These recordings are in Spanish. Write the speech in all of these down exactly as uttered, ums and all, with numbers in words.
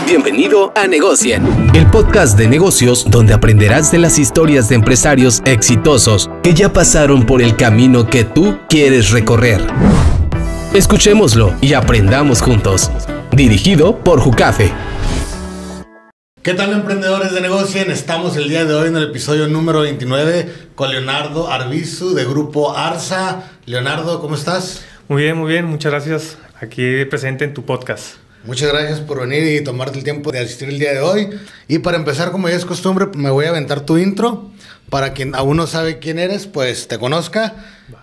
Bienvenido a Negocien, el podcast de negocios donde aprenderás de las historias de empresarios exitosos que ya pasaron por el camino que tú quieres recorrer. Escuchémoslo y aprendamos juntos. Dirigido por Jucafe. ¿Qué tal, emprendedores de Negocien? Estamos el día de hoy en el episodio número veintinueve con Leonardo Arbizu de Grupo Arsa. Leonardo, ¿cómo estás? Muy bien, muy bien. Muchas gracias. Aquí presente en tu podcast. Muchas gracias por venir y tomarte el tiempo de asistir el día de hoy. Y para empezar, como ya es costumbre, me voy a aventar tu intro. Para quien aún no sabe quién eres, pues te conozca.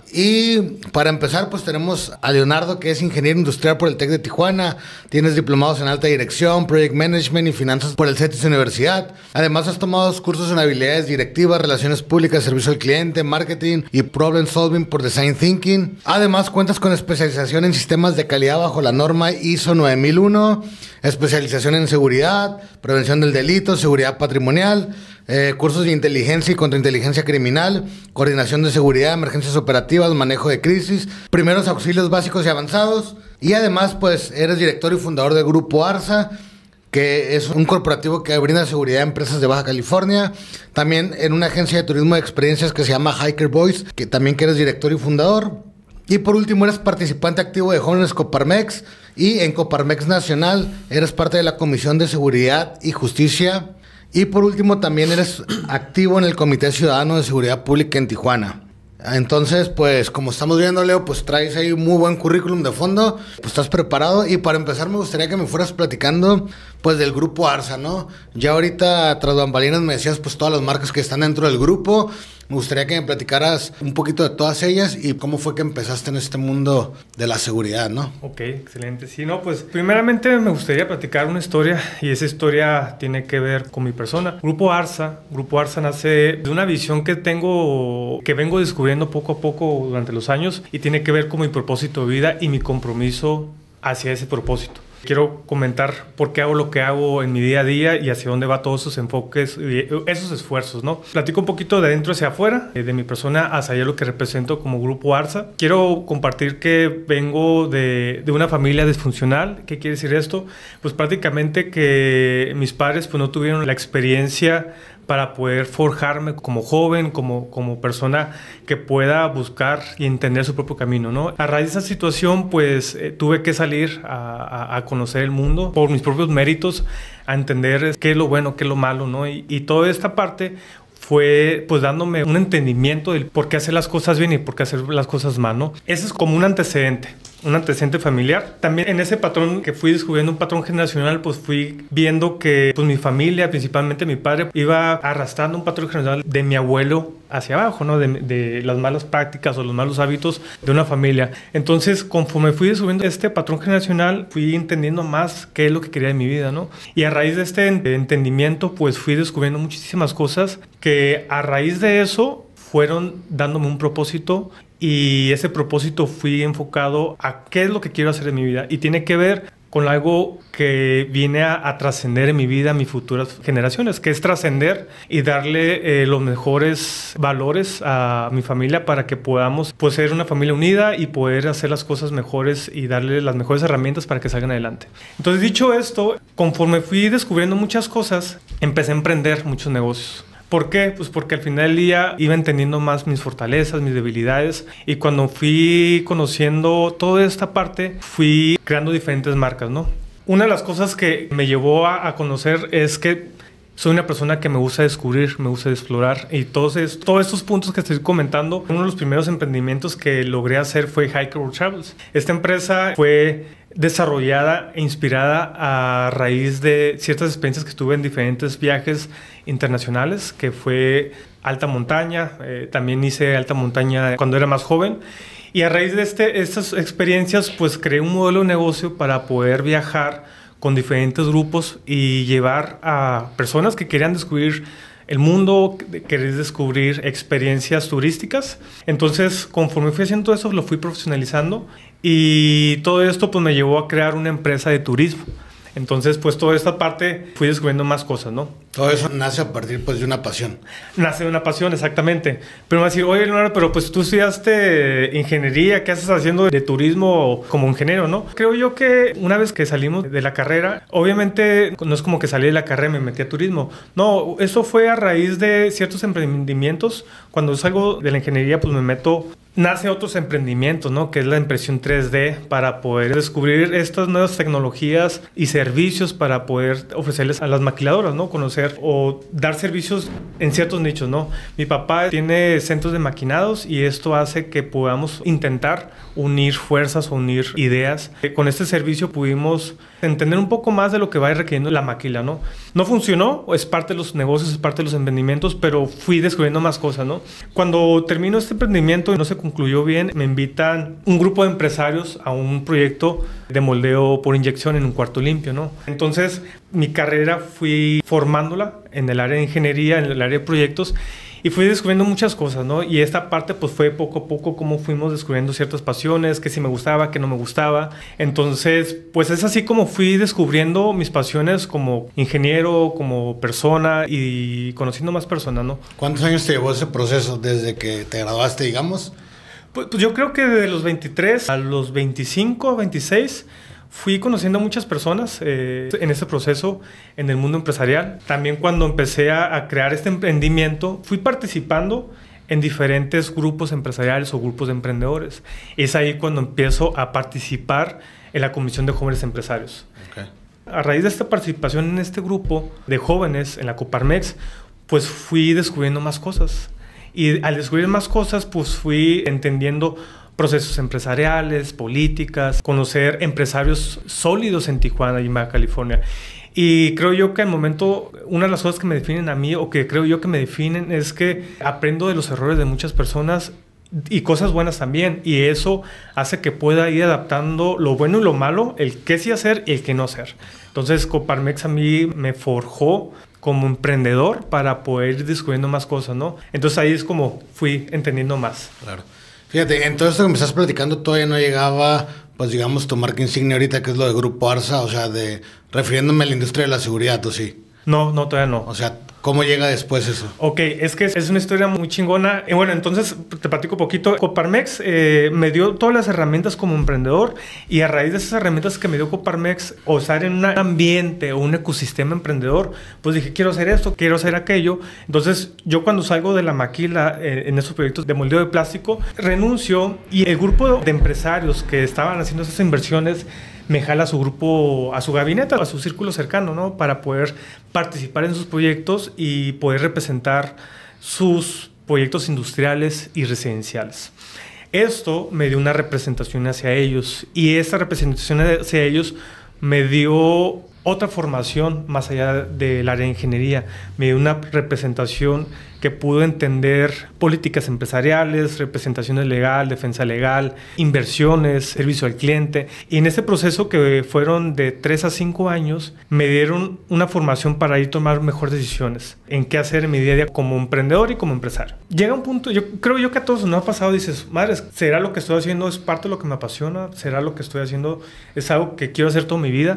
Y para empezar, pues tenemos a Leonardo, que es ingeniero industrial por el TEC de Tijuana. Tienes diplomados en alta dirección, project management y finanzas por el CETIS Universidad. Además, has tomado cursos en habilidades directivas, relaciones públicas, servicio al cliente, marketing y problem solving por design thinking. Además, cuentas con especialización en sistemas de calidad bajo la norma I S O nueve mil uno, especialización en seguridad, prevención del delito, seguridad patrimonial, Eh, cursos de inteligencia y contrainteligencia criminal, coordinación de seguridad, emergencias operativas, manejo de crisis, primeros auxilios básicos y avanzados. Y además, pues, eres director y fundador del Grupo Arsa, que es un corporativo que brinda seguridad a empresas de Baja California. También en una agencia de turismo de experiencias que se llama Hiker Boys, que también que eres director y fundador. Y por último, eres participante activo de Jóvenes Coparmex. Y en Coparmex Nacional eres parte de la Comisión de Seguridad y Justicia. Y por último, también eres activo en el Comité Ciudadano de Seguridad Pública en Tijuana. Entonces, pues, como estamos viendo, Leo, pues traes ahí un muy buen currículum de fondo. Pues estás preparado. Y para empezar, me gustaría que me fueras platicando, pues, del Grupo Arsa, ¿no? Ya ahorita, tras bambalinas, me decías, pues, todas las marcas que están dentro del grupo. Me gustaría que me platicaras un poquito de todas ellas y cómo fue que empezaste en este mundo de la seguridad, ¿no? Ok, excelente. Sí, no, pues primeramente me gustaría platicar una historia y esa historia tiene que ver con mi persona. Grupo Arsa, Grupo Arsa nace de una visión que tengo, que vengo descubriendo poco a poco durante los años y tiene que ver con mi propósito de vida y mi compromiso hacia ese propósito. Quiero comentar por qué hago lo que hago en mi día a día y hacia dónde va todos esos enfoques y esos esfuerzos, ¿no? Platico un poquito de adentro hacia afuera, de mi persona hacia allá lo que represento como Grupo Arsa. Quiero compartir que vengo de, de una familia disfuncional. ¿Qué quiere decir esto? Pues prácticamente que mis padres pues no tuvieron la experiencia para poder forjarme como joven, como, como persona que pueda buscar y entender su propio camino, ¿no? A raíz de esa situación, pues eh, tuve que salir a, a, a conocer el mundo por mis propios méritos, a entender qué es lo bueno, qué es lo malo, ¿no? Y, y toda esta parte fue pues dándome un entendimiento del por qué hacer las cosas bien y por qué hacer las cosas mal, ¿no? Ese es como un antecedente. Un antecedente familiar. También en ese patrón que fui descubriendo, un patrón generacional, pues fui viendo que pues mi familia, principalmente mi padre, iba arrastrando un patrón generacional de mi abuelo hacia abajo, ¿no? De, de las malas prácticas o los malos hábitos de una familia. Entonces, conforme fui descubriendo este patrón generacional, fui entendiendo más qué es lo que quería de mi vida, ¿no? Y a raíz de este entendimiento, pues fui descubriendo muchísimas cosas que a raíz de eso fueron dándome un propósito. Y ese propósito fui enfocado a qué es lo que quiero hacer en mi vida. Y tiene que ver con algo que viene a, a trascender en mi vida, a mis futuras generaciones, que es trascender y darle eh, los mejores valores a mi familia para que podamos pues, ser una familia unida y poder hacer las cosas mejores y darle las mejores herramientas para que salgan adelante. Entonces, dicho esto, conforme fui descubriendo muchas cosas, empecé a emprender muchos negocios. ¿Por qué? Pues porque al final del día iba entendiendo más mis fortalezas, mis debilidades y cuando fui conociendo toda esta parte, fui creando diferentes marcas, ¿no? Una de las cosas que me llevó a, a conocer es que soy una persona que me gusta descubrir, me gusta explorar y entonces todos estos puntos que estoy comentando, uno de los primeros emprendimientos que logré hacer fue Hiker World Travels. Esta empresa fue desarrollada e inspirada a raíz de ciertas experiencias que tuve en diferentes viajes internacionales, que fue alta montaña, eh, también hice alta montaña cuando era más joven y a raíz de este, estas experiencias pues creé un modelo de negocio para poder viajar con diferentes grupos y llevar a personas que querían descubrir el mundo, querer descubrir experiencias turísticas. Entonces, conforme fui haciendo eso, lo fui profesionalizando y todo esto pues me llevó a crear una empresa de turismo. Entonces, pues toda esta parte fui descubriendo más cosas, ¿no? Todo eso nace a partir, pues, de una pasión. Nace de una pasión, exactamente. Pero me va a decir, oye, Leonardo, pero pues tú estudiaste ingeniería, ¿qué haces haciendo de turismo como ingeniero, no? Creo yo que una vez que salimos de la carrera, obviamente no es como que salí de la carrera y me metí a turismo. No, eso fue a raíz de ciertos emprendimientos. Cuando salgo de la ingeniería, pues me meto... Nace otros emprendimientos, ¿no? Que es la impresión tres D para poder descubrir estas nuevas tecnologías y servicios para poder ofrecerles a las maquiladoras, ¿no? Conocer o dar servicios en ciertos nichos, ¿no? Mi papá tiene centros de maquinados y esto hace que podamos intentar unir fuerzas o unir ideas. Con este servicio pudimos entender un poco más de lo que va requiriendo la maquila, ¿no? No funcionó, es parte de los negocios, es parte de los emprendimientos, pero fui descubriendo más cosas, ¿no? Cuando termino este emprendimiento y no se concluyó bien, me invitan un grupo de empresarios a un proyecto de moldeo por inyección en un cuarto limpio, ¿no? Entonces, mi carrera fui formándola en el área de ingeniería, en el área de proyectos, y fui descubriendo muchas cosas, ¿no? Y esta parte pues fue poco a poco como fuimos descubriendo ciertas pasiones, que sí me gustaba, que no me gustaba. Entonces, pues es así como fui descubriendo mis pasiones como ingeniero, como persona y conociendo más personas, ¿no? ¿Cuántos años te llevó ese proceso desde que te graduaste, digamos? Pues, pues yo creo que de los veintitrés a los veinticinco, veintiséis... fui conociendo a muchas personas eh, en este proceso en el mundo empresarial. También cuando empecé a, a crear este emprendimiento, fui participando en diferentes grupos empresariales o grupos de emprendedores. Es ahí cuando empiezo a participar en la Comisión de Jóvenes Empresarios. Okay. A raíz de esta participación en este grupo de jóvenes en la Coparmex, pues fui descubriendo más cosas. Y al descubrir más cosas, pues fui entendiendo procesos empresariales, políticas, conocer empresarios sólidos en Tijuana y Baja California. Y creo yo que al momento, una de las cosas que me definen a mí, o que creo yo que me definen, es que aprendo de los errores de muchas personas y cosas buenas también. Y eso hace que pueda ir adaptando lo bueno y lo malo, el qué sí hacer y el qué no hacer. Entonces, Coparmex a mí me forjó como emprendedor para poder ir descubriendo más cosas, ¿no? Entonces ahí es como fui entendiendo más. Claro. Fíjate, en todo esto que me estás platicando todavía no llegaba, pues digamos, tu marca insignia ahorita, que es lo de Grupo Arsa, o sea, de refiriéndome a la industria de la seguridad, ¿o sí? No, no, todavía no. O sea, ¿cómo llega después eso? Ok, es que es una historia muy chingona. Y bueno, entonces te platico un poquito. Coparmex eh, me dio todas las herramientas como emprendedor, y a raíz de esas herramientas que me dio Coparmex, o estar en un ambiente o un ecosistema emprendedor, pues dije, quiero hacer esto, quiero hacer aquello. Entonces yo cuando salgo de la maquila eh, en esos proyectos de moldeo de plástico, renuncio, y el grupo de empresarios que estaban haciendo esas inversiones me jala a su grupo, a su gabinete, a su círculo cercano, ¿no? Para poder participar en sus proyectos y poder representar sus proyectos industriales y residenciales. Esto me dio una representación hacia ellos, y esta representación hacia ellos me dio otra formación más allá del área de ingeniería. Me dio una representación que pudo entender políticas empresariales, representaciones legal, defensa legal, inversiones, servicio al cliente. Y en este proceso, que fueron de tres a cinco años, me dieron una formación para ir a tomar mejores decisiones en qué hacer en mi día a día como emprendedor y como empresario. Llega un punto, yo creo yo que a todos nos ha pasado, dices, madre, ¿será lo que estoy haciendo es parte de lo que me apasiona? ¿Será lo que estoy haciendo es algo que quiero hacer toda mi vida?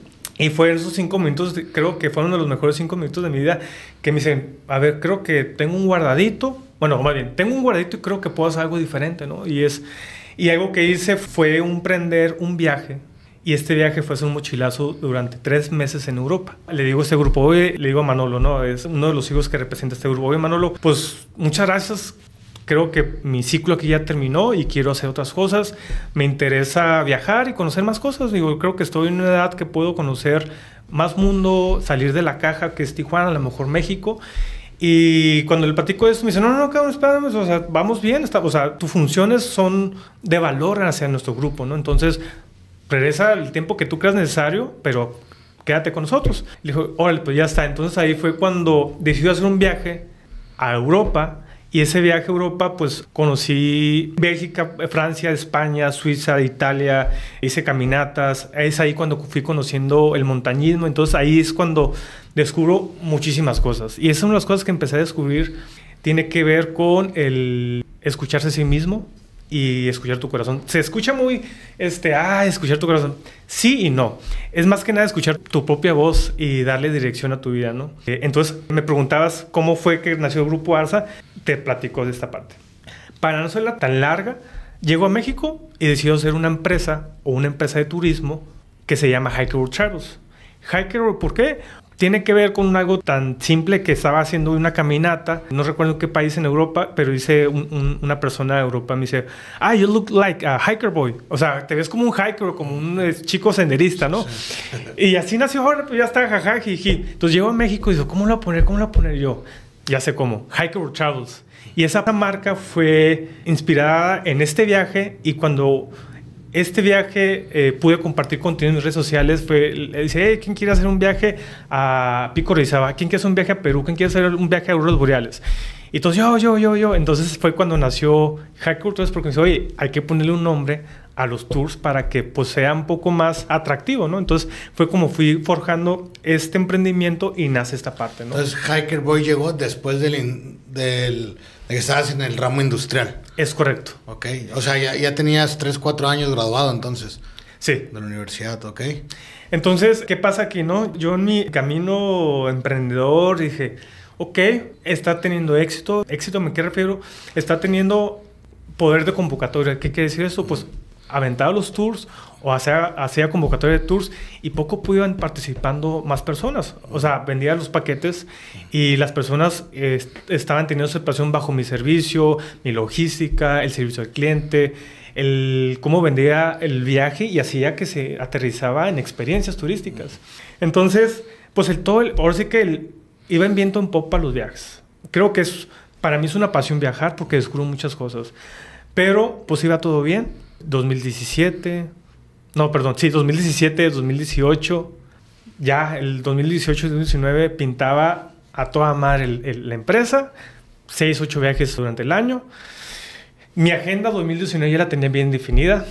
Y fue en esos cinco minutos, creo que fueron de los mejores cinco minutos de mi vida, que me dicen, a ver, creo que tengo un guardadito, bueno, más bien, tengo un guardadito y creo que puedo hacer algo diferente, ¿no? Y, es, y algo que hice fue emprender un viaje, y este viaje fue hacer un mochilazo durante tres meses en Europa. Le digo a este grupo, oye, le digo a Manolo, ¿no? Es uno de los hijos que representa este grupo. Oye, Manolo, pues muchas gracias. Creo que mi ciclo aquí ya terminó y quiero hacer otras cosas. Me interesa viajar y conocer más cosas. Digo, creo que estoy en una edad que puedo conocer más mundo, salir de la caja que es Tijuana, a lo mejor México. Y cuando le platico esto, me dice, no, no, no, cabrón, espérame, o sea, vamos bien. Está, o sea, tus funciones son de valor hacia nuestro grupo, ¿no? Entonces, regresa el tiempo que tú creas necesario, pero quédate con nosotros. Le dijo, órale, pues ya está. Entonces ahí fue cuando decidió hacer un viaje a Europa. Y ese viaje a Europa, pues conocí Bélgica, Francia, España, Suiza, Italia, hice caminatas. Es ahí cuando fui conociendo el montañismo. Entonces ahí es cuando descubro muchísimas cosas. Y esa es una de las cosas que empecé a descubrir. Tiene que ver con el escucharse a sí mismo, y escuchar tu corazón. Se escucha muy, este, ah, escuchar tu corazón. Sí y no. Es más que nada escuchar tu propia voz y darle dirección a tu vida, ¿no? Eh, entonces, me preguntabas cómo fue que nació Grupo Arsa. Te platico de esta parte. Para no serla tan larga, llego a México y decido hacer una empresa o una empresa de turismo que se llama Hiker World Travels. Hiker World, ¿por qué? Tiene que ver con algo tan simple que estaba haciendo una caminata, no recuerdo qué país en Europa, pero dice un, un, una persona de Europa, me dice, ah, you look like a hiker boy. O sea, te ves como un hiker o como un eh, chico senderista, ¿no? Sí. Y así nació ahora, pues ya está, jaja, jiji. Entonces llego a México y digo, ¿cómo lo voy a poner? ¿Cómo lo voy a poner yo? Ya sé cómo, Hiker World Travels. Y esa marca fue inspirada en este viaje y cuando... Este viaje eh, pude compartir contenido en mis redes sociales. Fue, le dice, hey, ¿quién quiere hacer un viaje a Pico Orizaba? ¿Quién quiere hacer un viaje a Perú? ¿Quién quiere hacer un viaje a Auroras Boreales? Y entonces yo, yo, yo, yo. Entonces fue cuando nació Hiker World Tours, porque me dice, oye, hay que ponerle un nombre a los tours para que pues, sea un poco más atractivo, ¿no? Entonces fue como fui forjando este emprendimiento y nace esta parte, ¿no? Entonces Hiker Boy llegó después del, in, del de que estabas en el ramo industrial. Es correcto. Ok, o sea, ya, ya tenías tres, cuatro años graduado entonces. Sí. De la universidad, ok. Entonces, ¿qué pasa aquí, no? Yo en mi camino emprendedor dije, ok, está teniendo éxito. ¿Éxito a qué refiero? Está teniendo poder de convocatoria. ¿Qué quiere decir eso? Pues aventaba los tours o hacía, hacía convocatoria de tours y poco a poco iban participando más personas. O sea, vendía los paquetes y las personas eh, estaban teniendo aceptación bajo mi servicio, mi logística, el servicio al cliente, el cómo vendía el viaje y hacía que se aterrizaba en experiencias turísticas. Entonces, pues el todo, el, ahora sí que el, iba en viento en popa los viajes. Creo que es, para mí es una pasión viajar porque descubro muchas cosas. Pero pues iba todo bien. dos mil diecisiete, no, perdón, sí, dos mil diecisiete, dos mil dieciocho, ya el dos mil dieciocho y dos mil diecinueve pintaba a toda madre el, el, la empresa, seis, ocho viajes durante el año. Mi agenda dos mil diecinueve ya la tenía bien definida.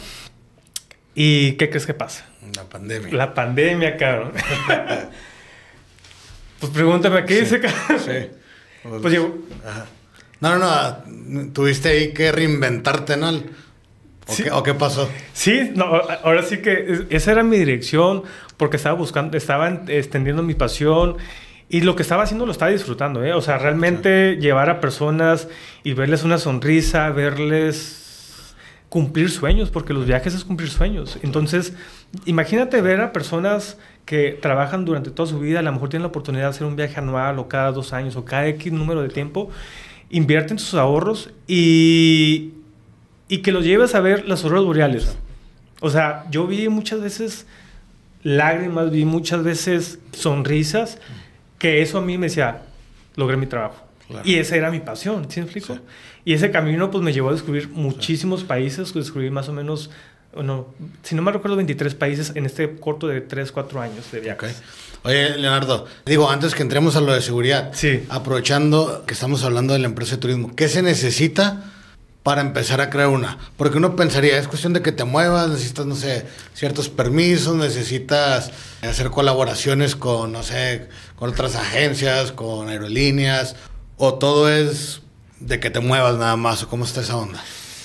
¿Y qué crees que pasa? La pandemia. La pandemia, cabrón. Pues pregúntame, ¿qué sí, dice, cabrón? Sí. Pues llegó. Ajá. No, no, no, tuviste ahí que reinventarte, ¿no? ¿O, sí. qué, ¿O qué pasó? Sí, no, ahora sí que esa era mi dirección, porque estaba buscando, estaba extendiendo mi pasión y lo que estaba haciendo lo estaba disfrutando, ¿eh? O sea, realmente sí. Llevar a personas y verles una sonrisa, verles cumplir sueños, porque los viajes es cumplir sueños. Entonces, imagínate ver a personas que trabajan durante toda su vida, a lo mejor tienen la oportunidad de hacer un viaje anual o cada dos años o cada X número de tiempo, invierten sus ahorros y... y que los lleves a ver las auroras boreales. O sea, yo vi muchas veces lágrimas, vi muchas veces sonrisas, que eso a mí me decía, logré mi trabajo. Claro. Y esa era mi pasión, ¿sí me explico? Sí. Y ese camino pues me llevó a descubrir muchísimos sí. países, descubrí más o menos, no, si no me recuerdo, veintitrés países en este corto de tres, cuatro años de viajes. Okay. Oye, Leonardo, digo, antes que entremos a lo de seguridad, sí. aprovechando que estamos hablando de la empresa de turismo, ¿qué se necesita para empezar a crear una? Porque uno pensaría, es cuestión de que te muevas, necesitas, no sé, ciertos permisos, necesitas hacer colaboraciones con, no sé, con otras agencias, con aerolíneas, o todo es de que te muevas nada más, o cómo está esa onda.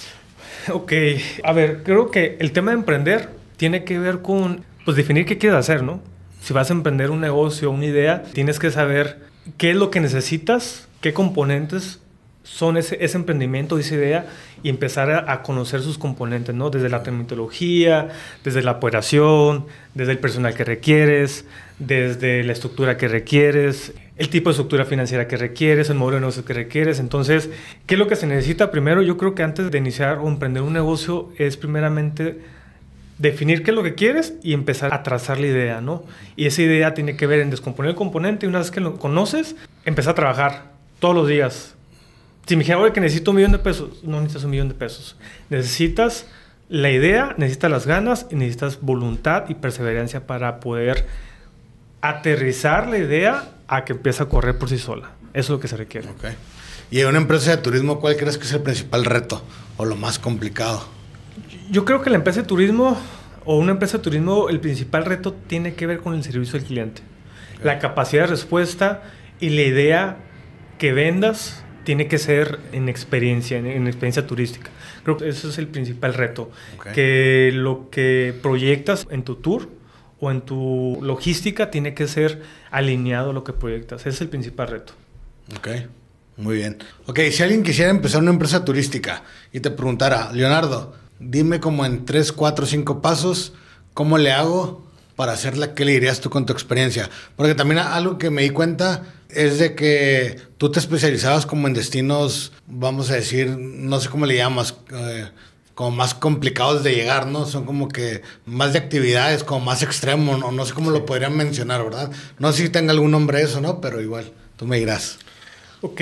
Ok, a ver, creo que el tema de emprender tiene que ver con, pues, definir qué quieres hacer, ¿no? Si vas a emprender un negocio, una idea, tienes que saber qué es lo que necesitas, qué componentes son ese, ese emprendimiento, esa idea, y empezar a, a conocer sus componentes, ¿no? Desde la terminología, desde la operación, desde el personal que requieres, desde la estructura que requieres, el tipo de estructura financiera que requieres, el modelo de negocio que requieres. Entonces, ¿qué es lo que se necesita? Primero, yo creo que antes de iniciar o emprender un negocio es primeramente definir qué es lo que quieres y empezar a trazar la idea, ¿no? Y esa idea tiene que ver en descomponer el componente y una vez que lo conoces, empezar a trabajar todos los días. Si me dijeran, oye, que necesito un millón de pesos, no necesitas un millón de pesos. Necesitas la idea, necesitas las ganas y necesitas voluntad y perseverancia para poder aterrizar la idea a que empiece a correr por sí sola. Eso es lo que se requiere. Okay. Y en una empresa de turismo, ¿cuál crees que es el principal reto o lo más complicado? Yo creo que la empresa de turismo o una empresa de turismo, el principal reto tiene que ver con el servicio al cliente. Okay. La capacidad de respuesta y la idea que vendas tiene que ser en experiencia, en, en experiencia turística. Creo que ese es el principal reto. Okay. Que lo que proyectas en tu tour o en tu logística tiene que ser alineado a lo que proyectas. Ese es el principal reto. Ok, muy bien. Ok, si alguien quisiera empezar una empresa turística y te preguntara, Leonardo, dime como en tres, cuatro, cinco pasos, ¿cómo le hago para hacerla? ¿Qué le dirías tú con tu experiencia? Porque también algo que me di cuenta es de que tú te especializabas como en destinos, vamos a decir, no sé cómo le llamas, eh, como más complicados de llegar, ¿no? Son como que más de actividades, como más extremo, no, no sé cómo sí. lo podrían mencionar, ¿verdad? No sé si tenga algún nombre eso, ¿no? Pero igual, tú me dirás. Ok.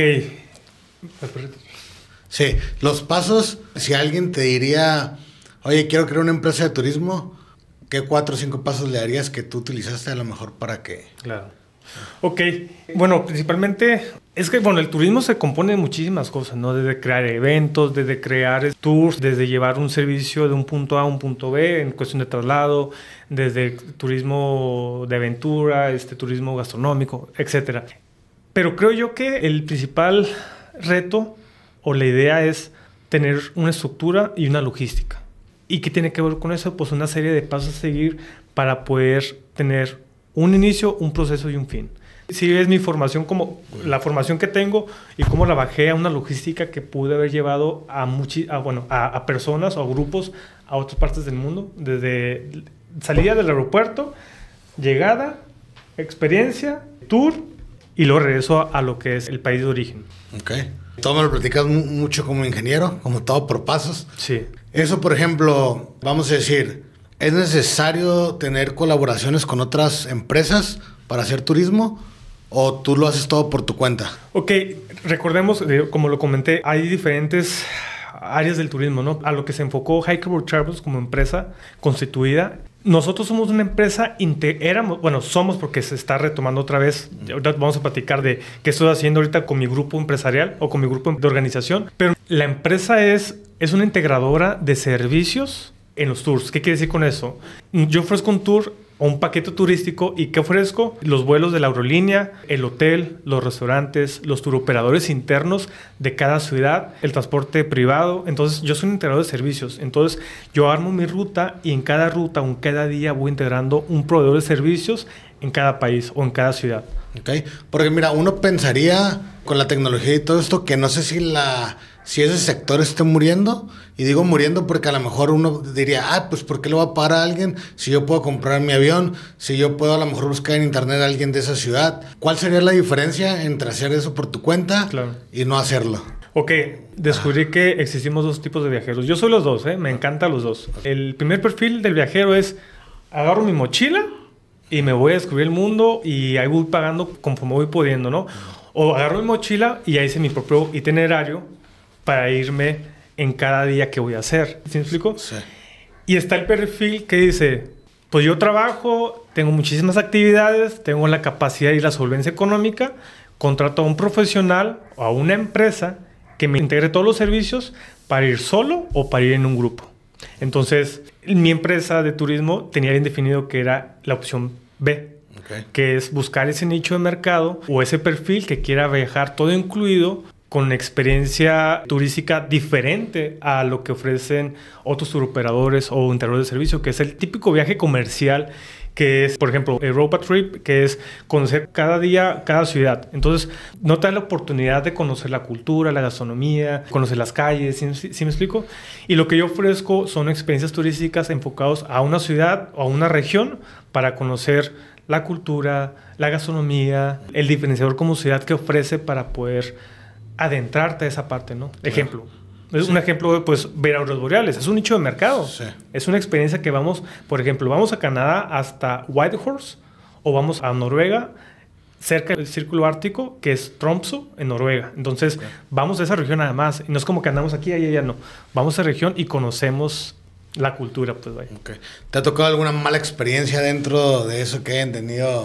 Sí, los pasos, si alguien te diría, oye, quiero crear una empresa de turismo, ¿qué cuatro o cinco pasos le darías que tú utilizaste a lo mejor para que...? Claro. Ok, bueno, principalmente es que, bueno, el turismo se compone de muchísimas cosas, ¿no? Desde crear eventos, desde crear tours, desde llevar un servicio de un punto A a un punto B en cuestión de traslado, desde turismo de aventura, este turismo gastronómico, etcétera. Pero creo yo que el principal reto o la idea es tener una estructura y una logística. ¿Y qué tiene que ver con eso? Pues una serie de pasos a seguir para poder tener un inicio, un proceso y un fin. Si ves mi formación, como la formación que tengo y cómo la bajé a una logística que pude haber llevado a, muchi, a, bueno, a, a personas o a grupos a otras partes del mundo, desde salida del aeropuerto, llegada, experiencia, tour y luego regreso a, a lo que es el país de origen. Ok. Todo me lo platicas mucho como ingeniero, como todo por pasos. Sí. Eso, por ejemplo, vamos a decir, ¿es necesario tener colaboraciones con otras empresas para hacer turismo o tú lo haces todo por tu cuenta? Ok, recordemos, como lo comenté, hay diferentes áreas del turismo, ¿no? A lo que se enfocó Hikerboard Travels como empresa constituida. Nosotros somos una empresa, éramos, bueno, somos porque se está retomando otra vez. Ahorita vamos a platicar de qué estoy haciendo ahorita con mi grupo empresarial o con mi grupo de organización. Pero la empresa es, es una integradora de servicios en los tours. ¿Qué quiere decir con eso? Yo ofrezco un tour o un paquete turístico y ¿qué ofrezco? Los vuelos de la aerolínea, el hotel, los restaurantes, los turoperadores internos de cada ciudad, el transporte privado. Entonces, yo soy un integrador de servicios. Entonces, yo armo mi ruta y en cada ruta o en cada día voy integrando un proveedor de servicios en cada país o en cada ciudad. Ok, porque mira, uno pensaría con la tecnología y todo esto que no sé si la... si ese sector esté muriendo, y digo muriendo porque a lo mejor uno diría, ah, pues ¿por qué lo va a pagar a alguien si yo puedo comprar mi avión, si yo puedo a lo mejor buscar en internet a alguien de esa ciudad? ¿Cuál sería la diferencia entre hacer eso por tu cuenta claro. y no hacerlo? Ok, descubrí ah. que existimos dos tipos de viajeros. Yo soy los dos, ¿eh? Me encantan los dos. El primer perfil del viajero es, agarro mi mochila y me voy a descubrir el mundo y ahí voy pagando conforme voy pudiendo, ¿no? O agarro mi mochila y ahí hice mi propio itinerario para irme en cada día que voy a hacer. ¿Sí me explico? Sí. Y está el perfil que dice, pues yo trabajo, tengo muchísimas actividades, tengo la capacidad y la solvencia económica, contrato a un profesional o a una empresa que me integre todos los servicios para ir solo o para ir en un grupo. Entonces, mi empresa de turismo tenía bien definido que era la opción B. Okay. Que es buscar ese nicho de mercado o ese perfil que quiera viajar todo incluido con experiencia turística diferente a lo que ofrecen otros turoperadores o integradores de servicio, que es el típico viaje comercial, que es, por ejemplo, Europa Trip, que es conocer cada día, cada ciudad. Entonces, no te da la oportunidad de conocer la cultura, la gastronomía, conocer las calles, ¿sí, sí, sí me explico? Y lo que yo ofrezco son experiencias turísticas enfocadas a una ciudad o a una región para conocer la cultura, la gastronomía, el diferenciador como ciudad que ofrece para poder adentrarte a esa parte, ¿no? Ejemplo. Es sí. un ejemplo, pues, ver auroras boreales. Es un nicho de mercado. Sí. Es una experiencia que vamos, por ejemplo, vamos a Canadá hasta Whitehorse o vamos a Noruega, cerca del Círculo Ártico, que es Tromsø, en Noruega. Entonces, okay. vamos a esa región nada más. Y no es como que andamos aquí, allá, allá, no. Vamos a esa región y conocemos la cultura, pues, vaya. Okay. ¿Te ha tocado alguna mala experiencia dentro de eso que hayan tenido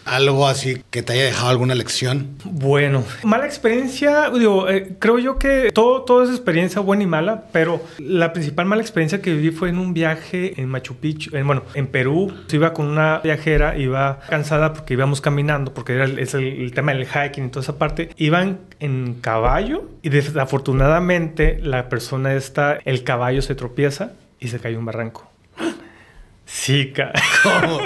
algo así que te haya dejado alguna lección. Bueno, mala experiencia, digo, eh, creo yo que todo, todo es experiencia buena y mala, pero la principal mala experiencia que viví fue en un viaje en Machu Picchu, en, bueno, en Perú. Iba con una viajera, iba cansada porque íbamos caminando, porque era el, es el, el tema del hiking y toda esa parte. Iban en caballo y desafortunadamente la persona esta, el caballo se tropieza y se cae en un barranco. Sí, ca... ¿Cómo?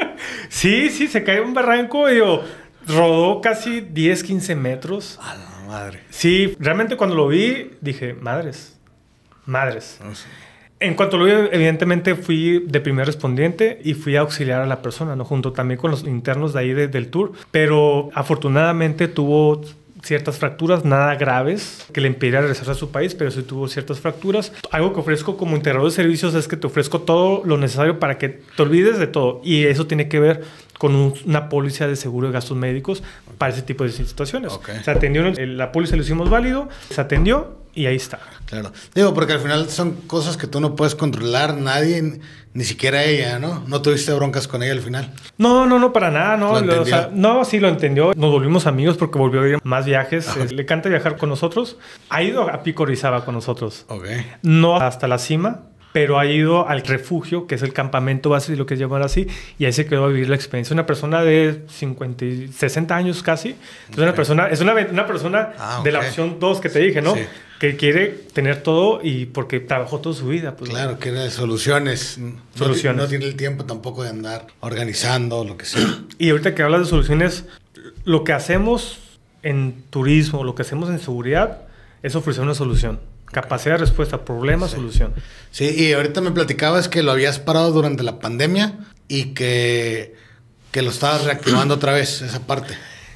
Sí, sí, se cae en un barranco y digo, rodó casi diez, quince metros. A la madre. Sí, realmente cuando lo vi, dije, madres, madres. No sé. En cuanto lo vi, evidentemente fui de primer respondiente y fui a auxiliar a la persona, ¿no? Junto también con los internos de ahí de, del tour. Pero afortunadamente tuvo ciertas fracturas, nada graves, que le impediría regresar a su país, pero sí tuvo ciertas fracturas. Algo que ofrezco como integrador de servicios es que te ofrezco todo lo necesario para que te olvides de todo. Y eso tiene que ver con un, una póliza de seguro de gastos médicos para ese tipo de situaciones. Okay. Se atendió, la póliza lo hicimos válido, se atendió y ahí está. Claro. Digo, porque al final son cosas que tú no puedes controlar, nadie, ni siquiera ella, ¿no? ¿No tuviste broncas con ella al final? No, no, no, para nada, no. ¿Lo o sea, no, sí lo entendió. Nos volvimos amigos porque volvió a ir a más viajes. Eh, le encanta viajar con nosotros. Ha ido a Pico Orizaba con nosotros. Ok. No hasta la cima, pero ha ido al refugio, que es el campamento base, si lo que llamar así, y ahí se quedó a vivir la experiencia. Una persona de cincuenta, sesenta años casi. Entonces, okay. una persona, es una, una persona ah, okay. de la opción dos que te dije, ¿no? Sí. Que quiere tener todo y porque trabajó toda su vida. Pues, claro, quiere soluciones. Soluciones. No, no tiene el tiempo tampoco de andar organizando, lo que sea. Y ahorita que hablas de soluciones, lo que hacemos en turismo, lo que hacemos en seguridad, es ofrecer una solución. Capacidad de respuesta, problema, sí. solución. Sí, y ahorita me platicabas que lo habías parado durante la pandemia y que, que lo estabas reactivando otra vez, esa parte.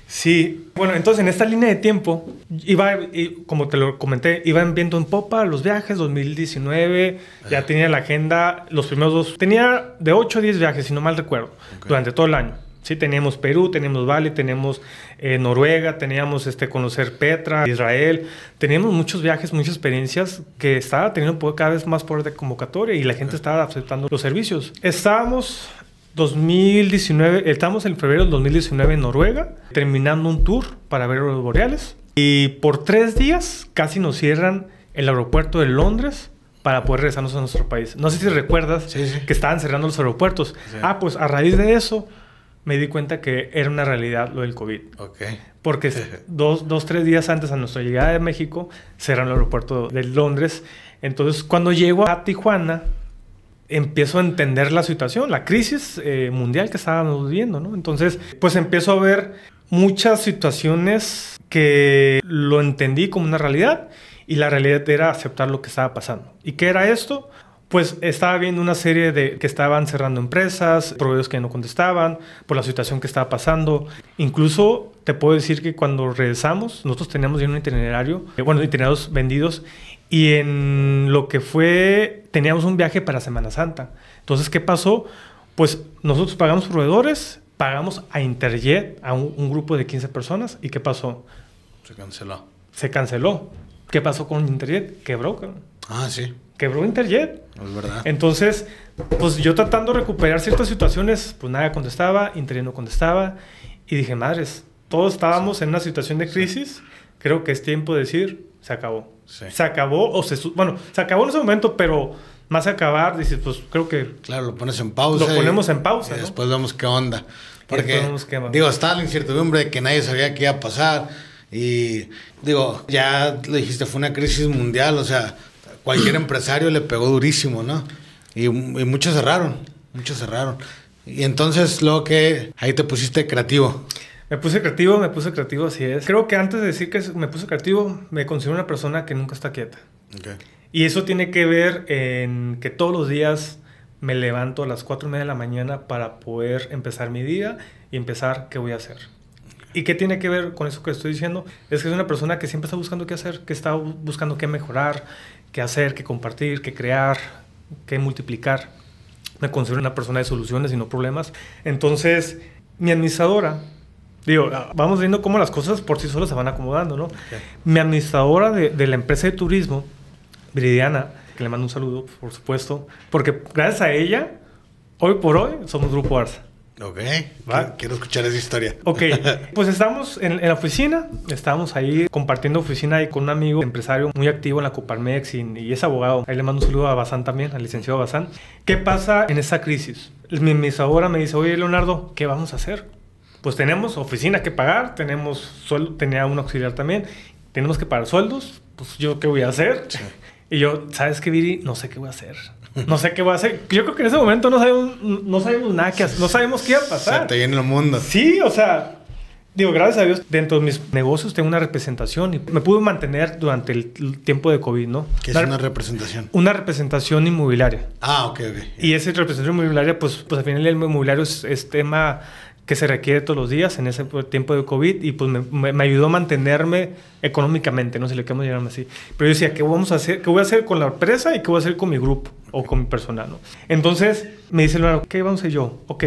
Sí, bueno, entonces en esta línea de tiempo, iba, como te lo comenté, iban viendo en popa los viajes, dos mil diecinueve, ya eh. tenía la agenda, los primeros dos, tenía de ocho a diez viajes, si no mal recuerdo, okay. durante todo el año. Sí, teníamos Perú, teníamos Bali, teníamos eh, Noruega, teníamos este, conocer Petra, Israel. Teníamos muchos viajes, muchas experiencias que estaba teniendo cada vez más poder de convocatoria y la gente okay. estaba aceptando los servicios. Estábamos dos mil diecinueve, estábamos en febrero del dos mil diecinueve en Noruega, terminando un tour para ver los boreales. Y por tres días casi nos cierran el aeropuerto de Londres para poder regresarnos a nuestro país. No sé si recuerdas sí, sí. que estaban cerrando los aeropuertos. Sí. Ah, pues a raíz de eso me di cuenta que era una realidad lo del COVID. Okay. Porque dos, dos, tres días antes a nuestra llegada de México cerraron el aeropuerto de Londres. Entonces, cuando llego a Tijuana, empiezo a entender la situación, la crisis eh, mundial que estábamos viviendo, ¿no? Entonces, pues empiezo a ver muchas situaciones que lo entendí como una realidad y la realidad era aceptar lo que estaba pasando. ¿Y qué era esto? Pues estaba viendo una serie de que estaban cerrando empresas, proveedores que no contestaban, por la situación que estaba pasando. Incluso te puedo decir que cuando regresamos, nosotros teníamos ya un itinerario, bueno, itinerarios vendidos, y en lo que fue, teníamos un viaje para Semana Santa. Entonces, ¿qué pasó? Pues nosotros pagamos proveedores, pagamos a Interjet, a un, un grupo de quince personas, ¿y qué pasó? Se canceló. Se canceló. ¿Qué pasó con Interjet? Quebró, cabrón. Ah, sí. Quebró Interjet. Es verdad. Entonces, pues yo tratando de recuperar ciertas situaciones, pues nada contestaba, Interjet no contestaba. Y dije, madres, todos estábamos sí. en una situación de crisis. Sí. Creo que es tiempo de decir, se acabó. Sí. Se acabó, o se... Bueno, se acabó en ese momento, pero más a acabar, dices, pues creo que... Claro, lo pones en pausa. Lo ponemos y, en pausa, y ¿no? después vemos qué onda. Porque, vemos qué digo, estaba la incertidumbre de que nadie sabía qué iba a pasar. Y, digo, ya lo dijiste, fue una crisis mundial, o sea... Cualquier empresario le pegó durísimo, ¿no? Y, y muchos cerraron, muchos cerraron. Y entonces, luego que ahí te pusiste creativo. Me puse creativo, me puse creativo, así es. Creo que antes de decir que me puse creativo, me considero una persona que nunca está quieta. Okay. Y eso tiene que ver en que todos los días me levanto a las cuatro y media de la mañana para poder empezar mi día y empezar qué voy a hacer. ¿Y qué tiene que ver con eso que estoy diciendo? Es que es una persona que siempre está buscando qué hacer, que está buscando qué mejorar, qué hacer, qué compartir, qué crear, qué multiplicar. Me considero una persona de soluciones y no problemas. Entonces, mi administradora, digo, vamos viendo cómo las cosas por sí solas se van acomodando, ¿no? Okay. Mi administradora de, de la empresa de turismo, Viridiana, que le mando un saludo, por supuesto, porque gracias a ella, hoy por hoy, somos Grupo Arsa. Ok, ¿va? Quiero escuchar esa historia. Ok, pues estábamos en, en la oficina, estábamos ahí compartiendo oficina ahí con un amigo empresario muy activo en la Coparmex y, y es abogado. Ahí le mando un saludo a Bazán también, al licenciado Bazán. ¿Qué pasa en esa crisis? Mi administradora me dice, oye, Leonardo, ¿qué vamos a hacer? Pues tenemos oficina que pagar, tenemos sueldo, tenía un auxiliar también, tenemos que pagar sueldos, pues yo, ¿qué voy a hacer? Sí. Y yo, ¿sabes qué, Viri? No sé qué voy a hacer. No sé qué voy a hacer. Yo creo que en ese momento no sabemos, no sabemos nada que hacer. No sabemos qué iba a pasar. Se te viene el mundo. Sí, o sea, digo, gracias a Dios, dentro de mis negocios tengo una representación y me pude mantener durante el tiempo de COVID, ¿no? ¿Qué es una, una representación? Una representación inmobiliaria. Ah, ok, ok. Y esa representación inmobiliaria, pues, pues al final el inmobiliario es, es tema que se requiere todos los días en ese tiempo de COVID y pues me, me, me ayudó a mantenerme económicamente, no sé si le queremos llamar así. Pero yo decía, ¿qué vamos a hacer? ¿Qué voy a hacer con la empresa y qué voy a hacer con mi grupo o con mi personal, ¿no? Entonces me dice, bueno, ¿qué vamos a hacer yo? Ok,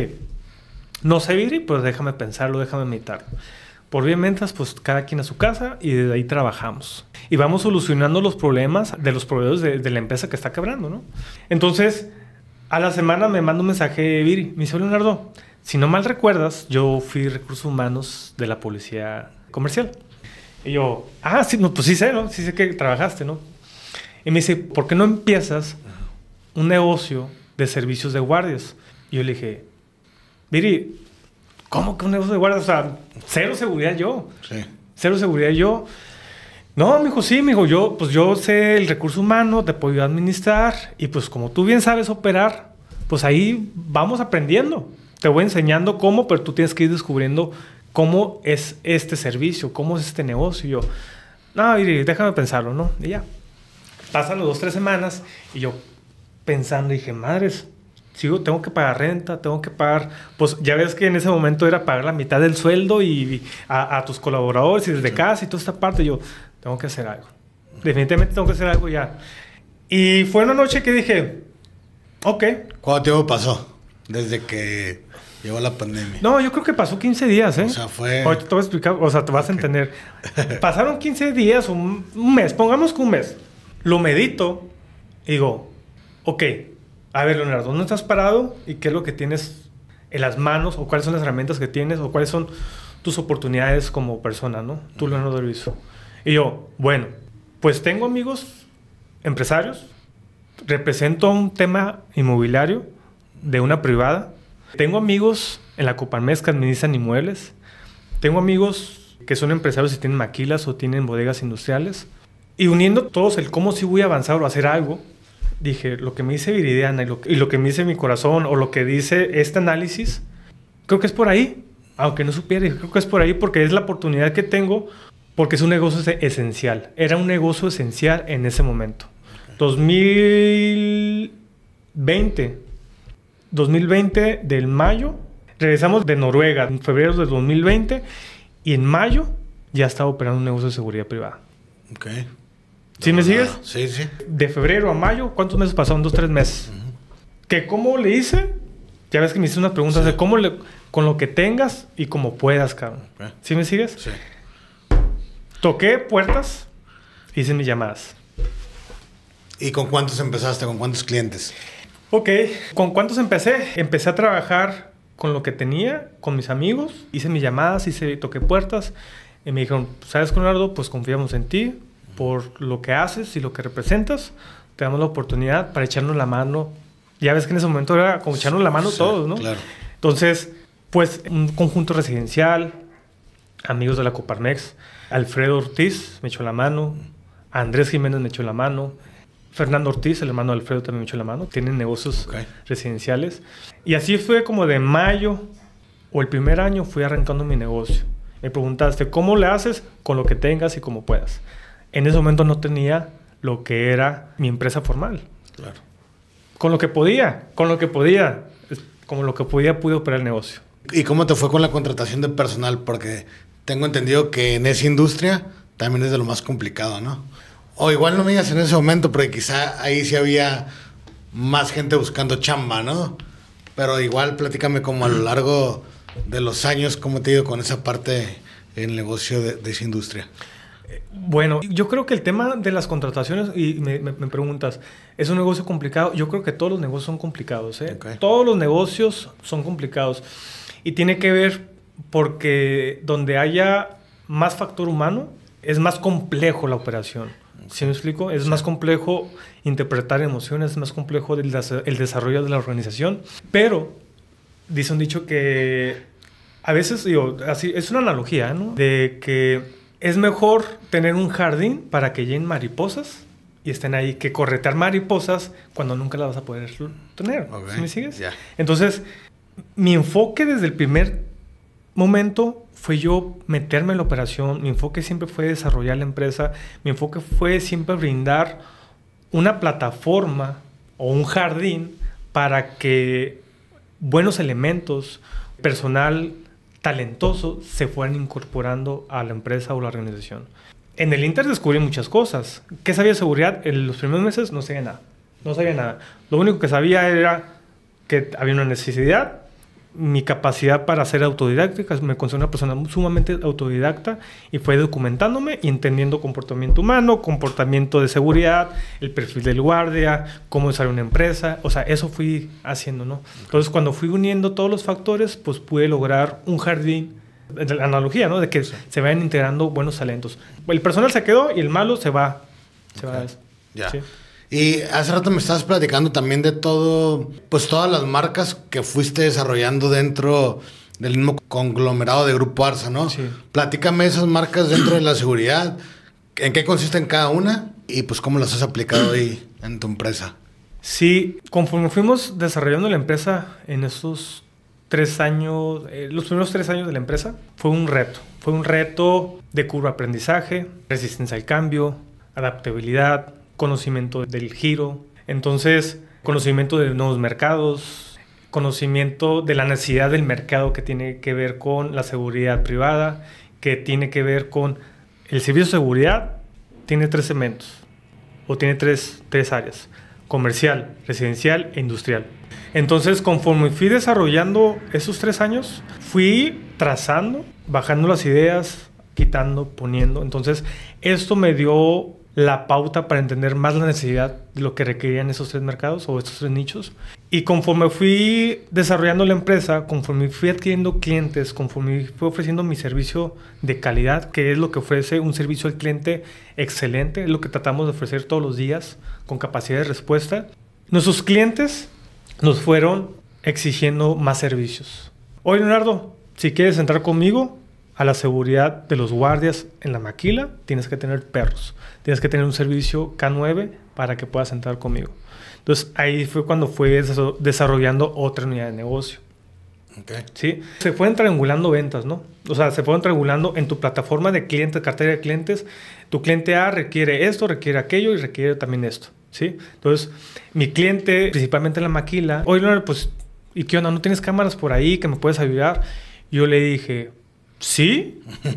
no sé, Viri, pues déjame pensarlo, déjame meditarlo. Por bien mientras, pues cada quien a su casa y desde ahí trabajamos. Y vamos solucionando los problemas de los proveedores de, de la empresa que está quebrando, ¿no? Entonces, a la semana me manda un mensaje Viri, me dice, Leonardo, si no mal recuerdas, yo fui recursos humanos de la policía comercial. Y yo, ah, sí, no, pues sí sé, ¿no? Sí sé que trabajaste, ¿no? Y me dice, ¿por qué no empiezas un negocio de servicios de guardias? Y yo le dije, Viri, ¿cómo que un negocio de guardias? O sea, cero seguridad yo. Sí. Cero seguridad yo. No, me dijo, sí, me dijo, yo, pues yo sé el recurso humano, te puedo administrar. Y pues como tú bien sabes operar, pues ahí vamos aprendiendo. Te voy enseñando cómo, pero tú tienes que ir descubriendo cómo es este servicio, cómo es este negocio. Y yo, no, déjame pensarlo, ¿no? Y ya. Pasan las dos, tres semanas y yo pensando, dije, madres, sigo, tengo que pagar renta, tengo que pagar... Pues ya ves que en ese momento era pagar la mitad del sueldo y a, a tus colaboradores y desde sí. casa y toda esta parte. Yo, tengo que hacer algo. Definitivamente tengo que hacer algo ya. Y fue una noche que dije, ok. ¿Cuánto tiempo pasó desde que... llegó la pandemia? No, yo creo que pasó quince días, ¿eh? O sea, fue... Ahorita te voy a explicar, o sea, te vas a entender. Pasaron quince días, un, un mes, pongamos que un mes. Lo medito y digo, ok, a ver, Leonardo, ¿dónde estás parado? ¿Y qué es lo que tienes en las manos? ¿O cuáles son las herramientas que tienes? ¿O cuáles son tus oportunidades como persona, ¿no? Tú, Leonardo Luiso. Y yo, bueno, pues tengo amigos empresarios, represento un tema inmobiliario de una privada. Tengo amigos en la Coparmex que administran inmuebles. Tengo amigos que son empresarios y tienen maquilas o tienen bodegas industriales. Y uniendo todos el cómo sí voy a avanzar o hacer algo, dije, lo que me dice Viridiana y lo, y lo que me dice mi corazón o lo que dice este análisis, creo que es por ahí. Aunque no supiera, creo que es por ahí porque es la oportunidad que tengo, porque es un negocio esencial. Era un negocio esencial en ese momento. dos mil veinte... dos mil veinte del mayo, regresamos de Noruega en febrero de dos mil veinte y en mayo ya estaba operando un negocio de seguridad privada. Ok. ¿Sí me sigues? Sí, sí. De febrero a mayo, ¿cuántos meses pasaron? Dos, tres meses. Uh-huh. ¿Que cómo le hice? Ya ves que me hiciste unas preguntas sí. de cómo le... Con lo que tengas y como puedas, cabrón. Okay. ¿Sí me sigues? Sí. Toqué puertas, hice mis llamadas. ¿Y con cuántos empezaste? ¿Con cuántos clientes? Ok, ¿con cuántos empecé? Empecé a trabajar con lo que tenía, con mis amigos, hice mis llamadas, hice, toqué puertas y me dijeron, ¿sabes, Leonardo? Pues confiamos en ti por lo que haces y lo que representas. Te damos la oportunidad para echarnos la mano. Ya ves que en ese momento era como echarnos la mano sí, todos, ¿no? Claro. Entonces, pues un conjunto residencial, amigos de la Coparmex, Alfredo Ortiz me echó la mano, Andrés Jiménez me echó la mano, Fernando Ortiz, el hermano de Alfredo, también me echó la mano. Tienen negocios okay. residenciales. Y así fue como de mayo o el primer año fui arrancando mi negocio. Me preguntaste, ¿cómo le haces? Con lo que tengas y como puedas. En ese momento no tenía lo que era mi empresa formal. Claro. Con lo que podía, con lo que podía. Como lo que podía, pude operar el negocio. ¿Y cómo te fue con la contratación de personal? Porque tengo entendido que en esa industria también es de lo más complicado, ¿no? O igual no me digas en ese momento, porque quizá ahí sí había más gente buscando chamba, ¿no? Pero igual platícame como a lo largo de los años, ¿cómo te ha ido con esa parte en el negocio de, de esa industria? Bueno, yo creo que el tema de las contrataciones, y me, me, me preguntas, ¿es un negocio complicado? Yo creo que todos los negocios son complicados, ¿eh? Okay. Todos los negocios son complicados. Y tiene que ver porque donde haya más factor humano, es más complejo la operación. ¿Sí me explico? Es sí. más complejo interpretar emociones, es más complejo el, el desarrollo de la organización. Pero dice un dicho que a veces, digo, así, es una analogía, ¿no? De que es mejor tener un jardín para que lleguen mariposas y estén ahí que corretear mariposas cuando nunca las vas a poder tener. Okay. ¿Sí me sigues? Yeah. Entonces, mi enfoque desde el primer momento fue yo meterme en la operación. Mi enfoque siempre fue desarrollar la empresa. Mi enfoque fue siempre brindar una plataforma o un jardín para que buenos elementos, personal talentoso, se fueran incorporando a la empresa o la organización. En el Inter descubrí muchas cosas. ¿Qué sabía de seguridad? En los primeros meses no sabía nada. No sabía nada. Lo único que sabía era que había una necesidad. Mi capacidad para ser autodidacta, me considero una persona sumamente autodidacta y fue documentándome y entendiendo comportamiento humano, comportamiento de seguridad, el perfil del guardia, cómo desarrollar una empresa, o sea, eso fui haciendo, ¿no? Entonces, cuando fui uniendo todos los factores, pues pude lograr un jardín, de la analogía, ¿no? De que sí. se vayan integrando buenos talentos. El personal se quedó y el malo se va. Se okay. va. Ya. ¿Sí? Y hace rato me estabas platicando también de todo, pues todas las marcas que fuiste desarrollando dentro del mismo conglomerado de Grupo Arsa, ¿no? Sí. Platícame esas marcas dentro de la seguridad, en qué consisten cada una y pues cómo las has aplicado ahí en tu empresa. Sí, conforme fuimos desarrollando la empresa en esos tres años, eh, los primeros tres años de la empresa, fue un reto. Fue un reto de curva de aprendizaje, resistencia al cambio, adaptabilidad, conocimiento del giro, entonces conocimiento de nuevos mercados, conocimiento de la necesidad del mercado que tiene que ver con la seguridad privada, que tiene que ver con el servicio de seguridad, tiene tres segmentos o tiene tres, tres áreas, comercial, residencial e industrial. Entonces, conforme fui desarrollando esos tres años, fui trazando, bajando las ideas, quitando, poniendo. Entonces, esto me dio la pauta para entender más la necesidad de lo que requerían esos tres mercados o estos tres nichos. Y conforme fui desarrollando la empresa, conforme fui adquiriendo clientes, conforme fui ofreciendo mi servicio de calidad, que es lo que ofrece un servicio al cliente excelente, es lo que tratamos de ofrecer todos los días con capacidad de respuesta, nuestros clientes nos fueron exigiendo más servicios. Oye, Leonardo, si quieres entrar conmigo a la seguridad de los guardias en la maquila, tienes que tener perros. Tienes que tener un servicio K nueve para que puedas entrar conmigo. Entonces, ahí fue cuando fue desarrollando otra unidad de negocio. Okay. ¿Sí? Se fueron triangulando ventas, ¿no? O sea, se fueron triangulando en tu plataforma de clientes, cartera de clientes. Tu cliente A requiere esto, requiere aquello y requiere también esto, ¿sí? Entonces, mi cliente, principalmente en la maquila, oye, pues, ¿y qué onda? ¿No tienes cámaras por ahí que me puedes ayudar? Yo le dije, ¿sí?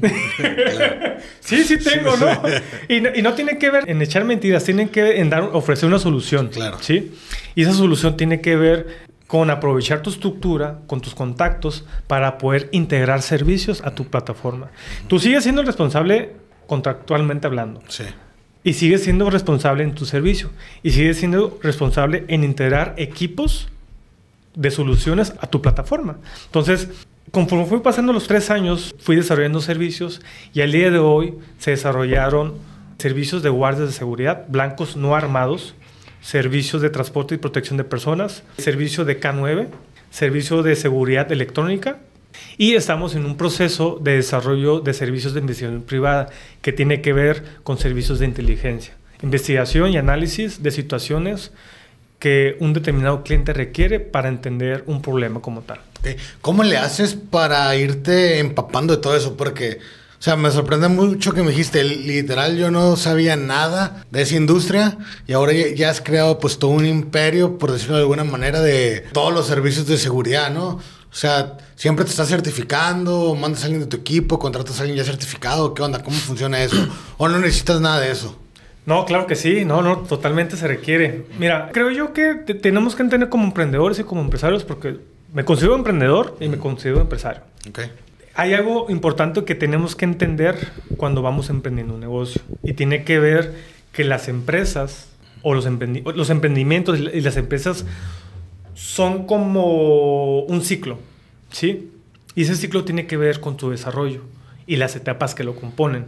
sí, sí tengo, ¿no? Y, ¿no? y no tiene que ver en echar mentiras, tiene que ver en dar, ofrecer una solución. Claro. ¿Sí? Y esa solución tiene que ver con aprovechar tu estructura, con tus contactos, para poder integrar servicios a tu plataforma. Tú sigues siendo el responsable contractualmente hablando. Sí. Y sigues siendo responsable en tu servicio. Y sigues siendo responsable en integrar equipos de soluciones a tu plataforma. Entonces, conforme fui pasando los tres años, fui desarrollando servicios y al día de hoy se desarrollaron servicios de guardias de seguridad, blancos no armados, servicios de transporte y protección de personas, servicio de K nueve, servicio de seguridad electrónica y estamos en un proceso de desarrollo de servicios de investigación privada que tiene que ver con servicios de inteligencia, investigación y análisis de situaciones que un determinado cliente requiere para entender un problema como tal. Okay. ¿Cómo le haces para irte empapando de todo eso? Porque, o sea, me sorprende mucho que me dijiste, literal, yo no sabía nada de esa industria y ahora ya has creado pues todo un imperio, por decirlo de alguna manera, de todos los servicios de seguridad, ¿no? O sea, siempre te estás certificando, mandas a alguien de tu equipo, contratas a alguien ya certificado, ¿qué onda? ¿Cómo funciona eso? ¿O no necesitas nada de eso? No, claro que sí, no, no, totalmente se requiere. Mira, creo yo que te, tenemos que entender como emprendedores y como empresarios, porque me considero emprendedor y me considero empresario. Okay. Hay algo importante que tenemos que entender cuando vamos emprendiendo un negocio y tiene que ver que las empresas o los, emprendi los emprendimientos y las empresas son como un ciclo, ¿sí? Y ese ciclo tiene que ver con tu desarrollo y las etapas que lo componen.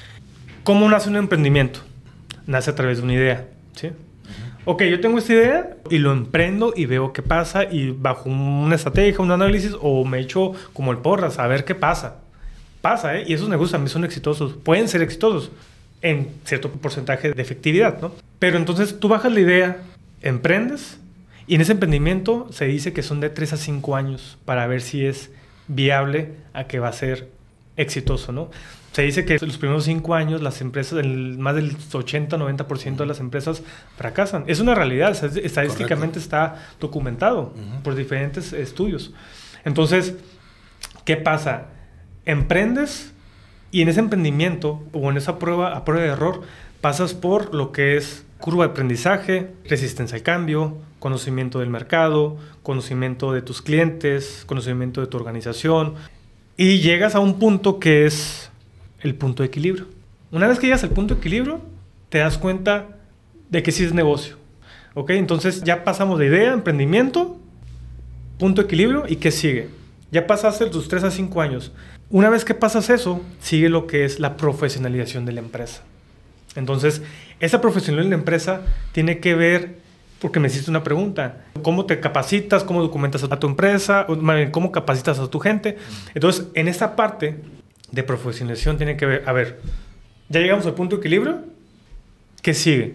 ¿Cómo nace un emprendimiento? Nace a través de una idea, ¿sí? Uh-huh. Ok, yo tengo esta idea y lo emprendo y veo qué pasa y bajo una estrategia, un análisis, o me echo como el porras a ver qué pasa. Pasa, ¿eh? Y esos negocios también son exitosos. Pueden ser exitosos en cierto porcentaje de efectividad, ¿no? Pero entonces tú bajas la idea, emprendes, y en ese emprendimiento se dice que son de tres a cinco años para ver si es viable a que va a ser exitoso, ¿no? Se dice que los primeros cinco años las empresas, el, más del ochenta a noventa por ciento de las empresas fracasan. Es una realidad, estadísticamente Correcto. Está documentado uh-huh. por diferentes estudios. Entonces, ¿qué pasa? Emprendes y en ese emprendimiento o en esa prueba, a prueba de error, pasas por lo que es curva de aprendizaje, resistencia al cambio, conocimiento del mercado, conocimiento de tus clientes, conocimiento de tu organización, y llegas a un punto que es el punto de equilibrio. Una vez que llegas al punto de equilibrio, te das cuenta de que sí es negocio. ¿Ok? Entonces ya pasamos de idea, emprendimiento, punto de equilibrio, ¿y qué sigue? Ya pasaste tus tres a cinco años. Una vez que pasas eso, sigue lo que es la profesionalización de la empresa. Entonces, esa profesionalización de la empresa tiene que ver, porque me hiciste una pregunta, ¿cómo te capacitas? ¿Cómo documentas a tu empresa? ¿Cómo capacitas a tu gente? Entonces, en esta parte de profesionalización tiene que ver, a ver, ya llegamos al punto de equilibrio, ¿qué sigue?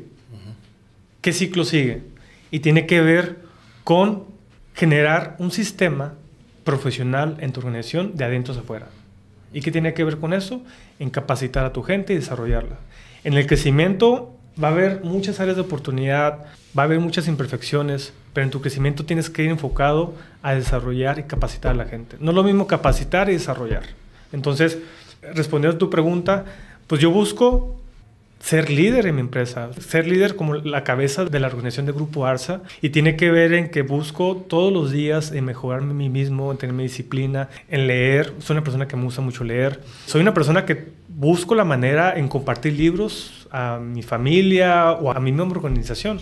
¿Qué ciclo sigue? Y tiene que ver con generar un sistema profesional en tu organización de adentro hacia afuera. ¿Y qué tiene que ver con eso? En capacitar a tu gente y desarrollarla. En el crecimiento va a haber muchas áreas de oportunidad, va a haber muchas imperfecciones, pero en tu crecimiento tienes que ir enfocado a desarrollar y capacitar a la gente. No es lo mismo capacitar y desarrollar. Entonces, respondiendo a tu pregunta, pues yo busco ser líder en mi empresa, ser líder como la cabeza de la organización de Grupo Arsa, y tiene que ver en que busco todos los días en mejorarme a mí mismo, en tener mi disciplina, en leer. Soy una persona que me gusta mucho leer. Soy una persona que busco la manera en compartir libros a mi familia o a mi misma organización.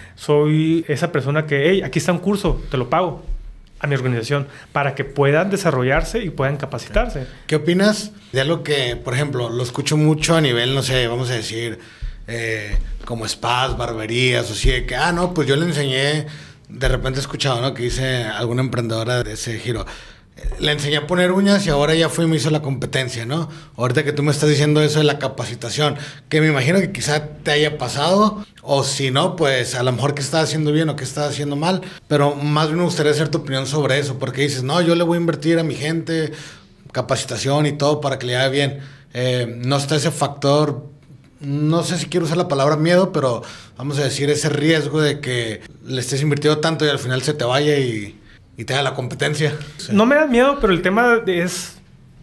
Soy esa persona que, hey, aquí está un curso, te lo pago a mi organización para que puedan desarrollarse y puedan capacitarse. ¿Qué opinas de algo que, por ejemplo, lo escucho mucho a nivel, no sé, vamos a decir, eh, como spas, barberías, o así, de que, ah, no, pues yo le enseñé, de repente he escuchado, ¿no?, que dice alguna emprendedora de ese giro, le enseñé a poner uñas y ahora ya fue y me hizo la competencia, ¿no? Ahorita que tú me estás diciendo eso de la capacitación, que me imagino que quizá te haya pasado, o si no, pues a lo mejor que estás haciendo bien o que estás haciendo mal, pero más bien me gustaría hacer tu opinión sobre eso, porque dices, no, yo le voy a invertir a mi gente capacitación y todo para que le haga bien. Eh, no está ese factor, no sé si quiero usar la palabra miedo, pero vamos a decir ese riesgo de que le estés invirtiendo tanto y al final se te vaya y... y te da la competencia. Sí. No me da miedo, pero el tema es...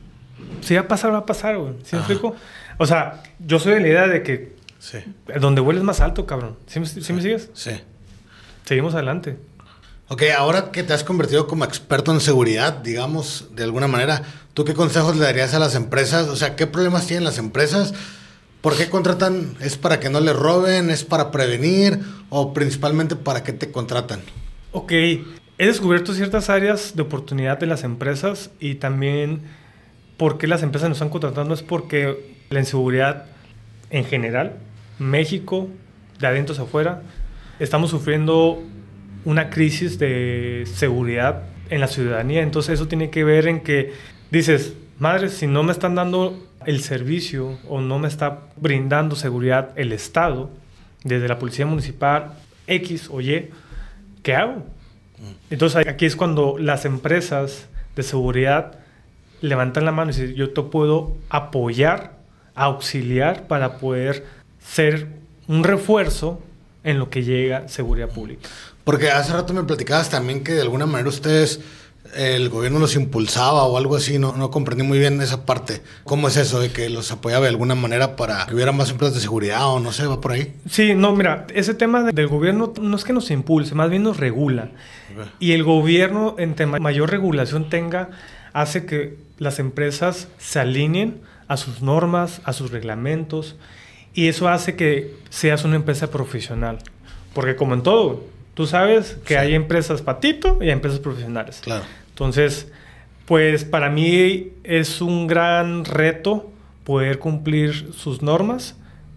si va a pasar, va a pasar, güey. ¿Sí me explico? O sea, yo soy de la idea de que... sí. Donde vueles más alto, cabrón. ¿Sí, sí, ¿sí me sigues? Sí. Seguimos adelante. Ok, ahora que te has convertido como experto en seguridad, digamos, de alguna manera, ¿tú qué consejos le darías a las empresas? O sea, ¿qué problemas tienen las empresas? ¿Por qué contratan? ¿Es para que no les roben? ¿Es para prevenir? ¿O principalmente para qué te contratan? Ok. He descubierto ciertas áreas de oportunidad de las empresas y también por qué las empresas nos están contratando es porque la inseguridad en general, México, de adentro hacia afuera, estamos sufriendo una crisis de seguridad en la ciudadanía. Entonces eso tiene que ver en que dices, madre, si no me están dando el servicio o no me está brindando seguridad el Estado, desde la Policía Municipal, X o Y, ¿qué hago? Entonces aquí es cuando las empresas de seguridad levantan la mano y dicen, yo te puedo apoyar, auxiliar para poder ser un refuerzo en lo que llega seguridad pública. Porque hace rato me platicabas también que de alguna manera ustedes, el gobierno los impulsaba o algo así, no, no comprendí muy bien esa parte. ¿Cómo es eso de que los apoyaba de alguna manera para que hubiera más empresas de seguridad o no sé, va por ahí? Sí, no, mira, ese tema del gobierno no es que nos impulse, más bien nos regula. Okay. Y el gobierno, entre mayor regulación tenga, hace que las empresas se alineen a sus normas, a sus reglamentos, y eso hace que seas una empresa profesional. Porque como en todo, tú sabes que sí. hay empresas patito y hay empresas profesionales. Claro. Entonces, Pues para mí es un gran reto poder cumplir sus normas,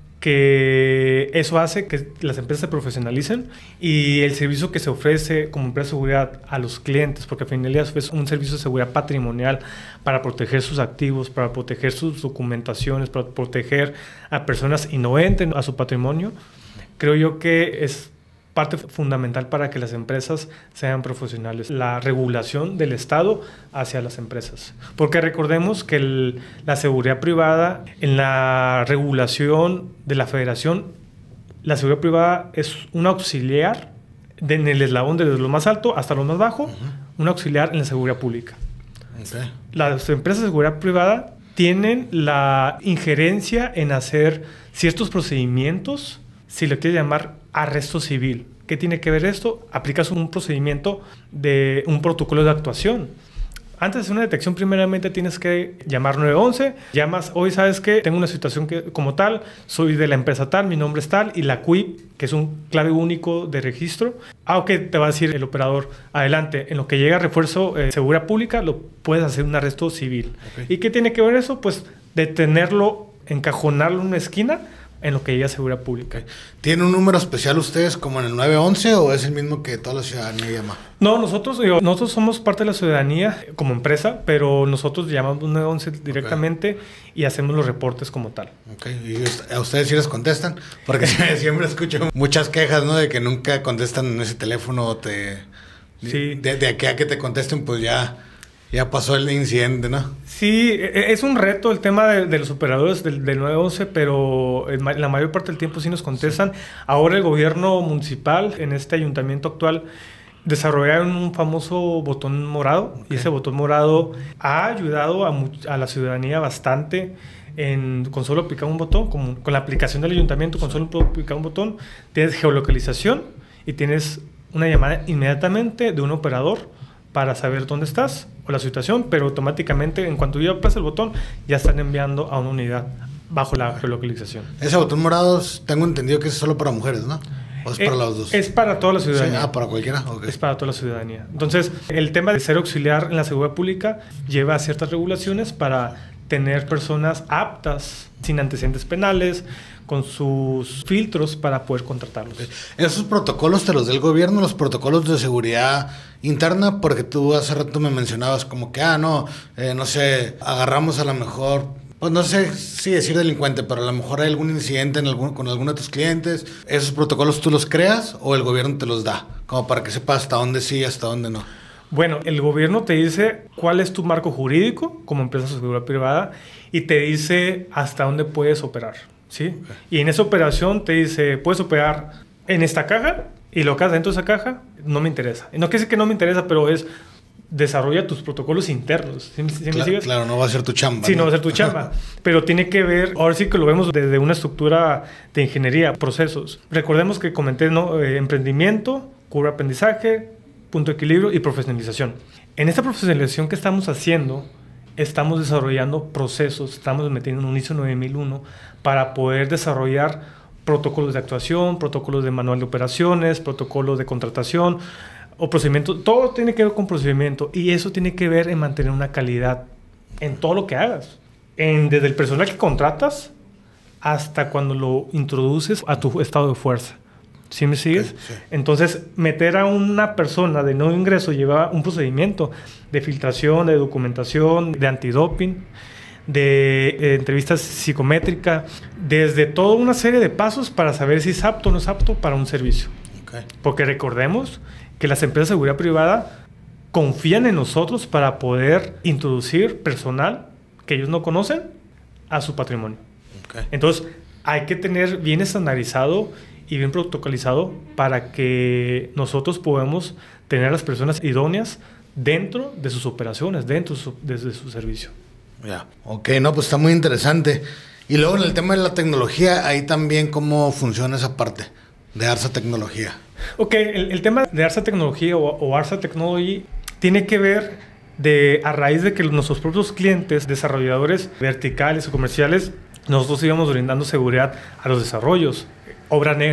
que eso hace que las empresas se profesionalicen y el servicio que se ofrece como empresa de seguridad a los clientes, porque al final es un servicio de seguridad patrimonial para proteger sus activos, para proteger sus documentaciones, para proteger a personas y no entren a su patrimonio. Creo yo que es parte fundamental para que las empresas sean profesionales, la regulación del Estado hacia las empresas. Porque recordemos que el, la seguridad privada, en la regulación de la Federación, la seguridad privada es un auxiliar de, en el eslabón desde lo más alto hasta lo más bajo, uh-huh. un auxiliar en la seguridad pública. Okay. Las empresas de seguridad privada tienen la injerencia en hacer ciertos procedimientos, si lo quieres llamar arresto civil. ¿Qué tiene que ver esto? Aplicas un procedimiento de un protocolo de actuación. Antes de hacer una detección, primeramente tienes que llamar nueve once. Llamas, hoy sabes que tengo una situación que, como tal, soy de la empresa tal, mi nombre es tal, y la C U I P, que es un clave único de registro. Aunque te va a decir el operador, adelante, en lo que llega refuerzo eh, seguridad pública, lo puedes hacer un arresto civil. Okay. ¿Y qué tiene que ver eso? Pues detenerlo, encajonarlo en una esquina, en lo que llega a seguridad pública. ¿Tiene un número especial ustedes como en el nueve once o es el mismo que toda la ciudadanía llama? No, nosotros, digo, nosotros somos parte de la ciudadanía como empresa, pero nosotros llamamos nueve once directamente okay. y hacemos los reportes como tal. Okay. ¿Y a ustedes sí les contestan? Porque siempre escucho muchas quejas, ¿no? De que nunca contestan en ese teléfono o te... Sí. De, de aquí a que te contesten, pues ya... Ya pasó el incidente, ¿no? Sí, es un reto el tema de, de los operadores del, del nueve once, pero la mayor parte del tiempo sí nos contestan. Sí. Ahora el gobierno municipal, en este ayuntamiento actual, desarrollaron un famoso botón morado. Okay. Y ese botón morado ha ayudado a, a la ciudadanía bastante. En, con solo aplicar un botón, con, con la aplicación del ayuntamiento, con solo aplicar un botón, tienes geolocalización y tienes una llamada inmediatamente de un operador para saber dónde estás o la situación, pero automáticamente en cuanto ya pasa el botón ya están enviando a una unidad bajo la geolocalización. Ese botón morado tengo entendido que es solo para mujeres, ¿no? ¿O es eh, para los dos? Es para toda la ciudadanía. Sí, ah, para cualquiera. Okay. Es para toda la ciudadanía. Entonces, el tema de ser auxiliar en la seguridad pública lleva a ciertas regulaciones para tener personas aptas, sin antecedentes penales, con sus filtros para poder contratarlos. Okay. ¿Esos protocolos te los da el gobierno, los protocolos de seguridad interna? Porque tú hace rato me mencionabas como que, ah, no, eh, no sé, agarramos a lo mejor, pues no sé si decir delincuente, pero a lo mejor hay algún incidente en algún, con alguno de tus clientes. ¿Esos protocolos tú los creas o el gobierno te los da? Como para que sepas hasta dónde sí y hasta dónde no. Bueno, el gobierno te dice cuál es tu marco jurídico como empresa de seguridad privada y te dice hasta dónde puedes operar, ¿sí? Okay. Y en esa operación te dice, puedes operar en esta caja y lo que haces dentro de esa caja no me interesa. No quiere decir que no me interesa, pero es desarrolla tus protocolos internos. ¿Sí, sí claro, me sigues? Claro, no va a ser tu chamba. Sí, no, no va a ser tu chamba. Pero tiene que ver, ahora sí que lo vemos desde una estructura de ingeniería, procesos. Recordemos que comenté, ¿no? Eh, emprendimiento, curva de aprendizaje, punto de equilibrio y profesionalización. En esta profesionalización que estamos haciendo, estamos desarrollando procesos, estamos metiendo en un I S O nueve mil uno para poder desarrollar protocolos de actuación, protocolos de manual de operaciones, protocolos de contratación o procedimiento. Todo tiene que ver con procedimiento y eso tiene que ver en mantener una calidad en todo lo que hagas. En, desde el personal que contratas hasta cuando lo introduces a tu estado de fuerza. ¿Sí me sigues? Okay, sí. Entonces, meter a una persona de nuevo ingreso lleva un procedimiento de filtración, de documentación, de antidoping, de eh, entrevistas psicométricas, desde toda una serie de pasos para saber si es apto o no es apto para un servicio. Okay. Porque recordemos que las empresas de seguridad privada confían en nosotros para poder introducir personal que ellos no conocen a su patrimonio. Okay. Entonces, hay que tener bien estandarizado y bien protocolizado para que nosotros podamos tener a las personas idóneas dentro de sus operaciones, dentro de su, de, de su servicio. Ya, ok, no, pues está muy interesante. Y luego en el tema de la tecnología, ahí también cómo funciona esa parte de Arsa Tecnología. Ok, el, el tema de Arsa Tecnología o, o Arsa Technology tiene que ver de, a raíz de que nuestros propios clientes, desarrolladores verticales o comerciales, nosotros íbamos brindando seguridad a los desarrollos. Obra negra.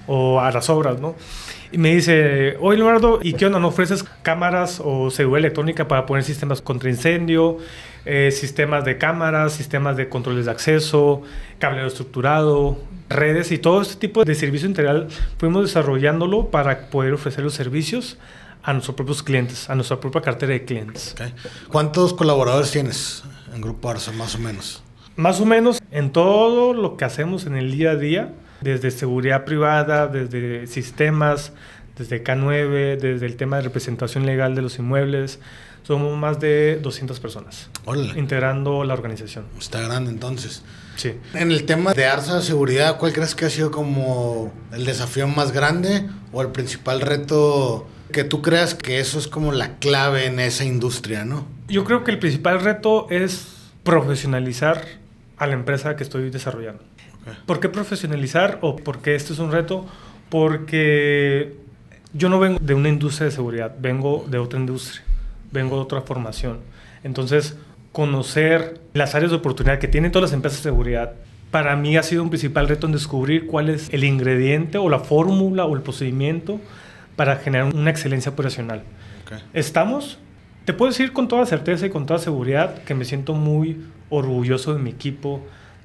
o a las obras, ¿no? Y me dice, oye, Leonardo, ¿y qué onda? ¿No ofreces cámaras o seguridad electrónica para poner sistemas contra incendio, eh, sistemas de cámaras, sistemas de controles de acceso, cableado estructurado, redes y todo este tipo de servicio integral? Fuimos desarrollándolo para poder ofrecer los servicios a nuestros propios clientes, a nuestra propia cartera de clientes. Okay. ¿Cuántos colaboradores tienes en Grupo Arsa, más o menos? Más o menos en todo lo que hacemos en el día a día, desde seguridad privada, desde sistemas, desde K nueve, desde el tema de representación legal de los inmuebles, somos más de doscientas personas. Órale. Integrando la organización. Está grande entonces. Sí. En el tema de Arsa Seguridad, ¿cuál crees que ha sido como el desafío más grande o el principal reto que tú creas que eso es como la clave en esa industria, ¿no? Yo creo que el principal reto es profesionalizar a la empresa que estoy desarrollando. Okay. ¿Por qué profesionalizar o por qué esto es un reto? Porque yo no vengo de una industria de seguridad, vengo de otra industria, vengo de otra formación. Entonces, conocer las áreas de oportunidad que tienen todas las empresas de seguridad, para mí ha sido un principal reto en descubrir cuál es el ingrediente o la fórmula o el procedimiento para generar una excelencia operacional. Okay. Estamos, te puedo decir con toda certeza y con toda seguridad que me siento muy orgulloso de mi equipo,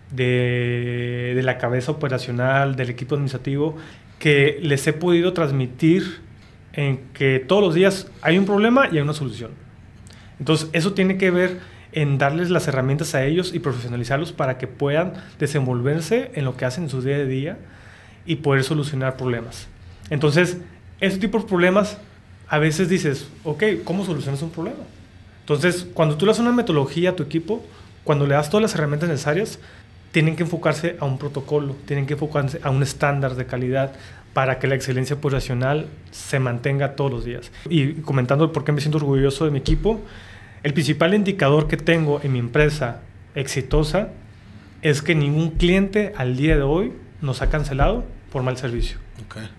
de, de la cabeza operacional, del equipo administrativo, que les he podido transmitir en que todos los días hay un problema y hay una solución. Entonces, eso tiene que ver en darles las herramientas a ellos y profesionalizarlos para que puedan desenvolverse en lo que hacen en su día a día y poder solucionar problemas. Entonces, ese tipo de problemas, a veces dices, ok, ¿cómo solucionas un problema? Entonces, cuando tú le das una metodología a tu equipo, cuando le das todas las herramientas necesarias, tienen que enfocarse a un protocolo, tienen que enfocarse a un estándar de calidad para que la excelencia operacional se mantenga todos los días. Y comentando por qué me siento orgulloso de mi equipo, el principal indicador que tengo en mi empresa exitosa es que ningún cliente al día de hoy nos ha cancelado por mal servicio. Okay.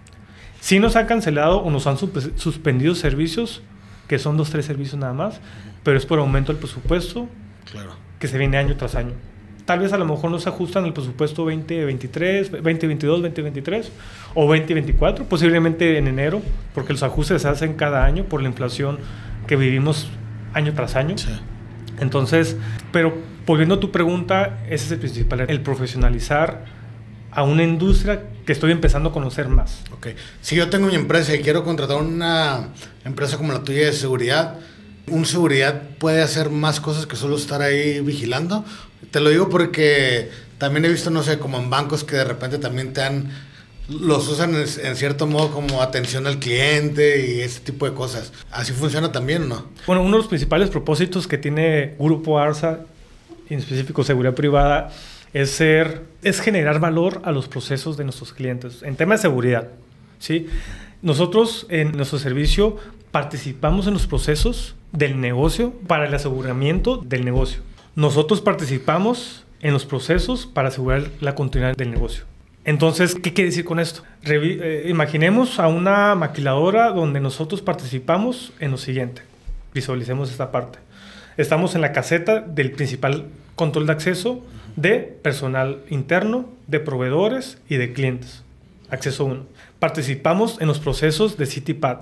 Sí nos han cancelado o nos han suspendido servicios, que son dos, tres servicios nada más, uh-huh. pero es por aumento del presupuesto, claro, que se viene año tras año. Tal vez a lo mejor no se ajustan el presupuesto veinte veintitrés, veinte veintidós, veinte veintitrés o veinte veinticuatro, posiblemente en enero, porque los ajustes se hacen cada año por la inflación que vivimos año tras año. Sí. Entonces, pero volviendo a tu pregunta, ese es el principal, el profesionalizar a una industria que estoy empezando a conocer más. Ok. Si yo tengo mi empresa y quiero contratar una empresa como la tuya de seguridad, ¿un seguridad puede hacer más cosas que solo estar ahí vigilando? Te lo digo porque también he visto, no sé, como en bancos que de repente también te han, los usan en, en cierto modo como atención al cliente y ese tipo de cosas. ¿Así funciona también o no? Bueno, uno de los principales propósitos que tiene Grupo Arsa, en específico seguridad privada, es, ser, es generar valor a los procesos de nuestros clientes en tema de seguridad, ¿sí? Nosotros en nuestro servicio participamos en los procesos del negocio para el aseguramiento del negocio. Nosotros participamos en los procesos para asegurar la continuidad del negocio. Entonces, ¿qué quiere decir con esto? Revi- eh, imaginemos a una maquiladora donde nosotros participamos en lo siguiente. Visualicemos esta parte. Estamos en la caseta del principal control de acceso de personal interno, de proveedores y de clientes. Acceso uno. Participamos en los procesos de CityPad.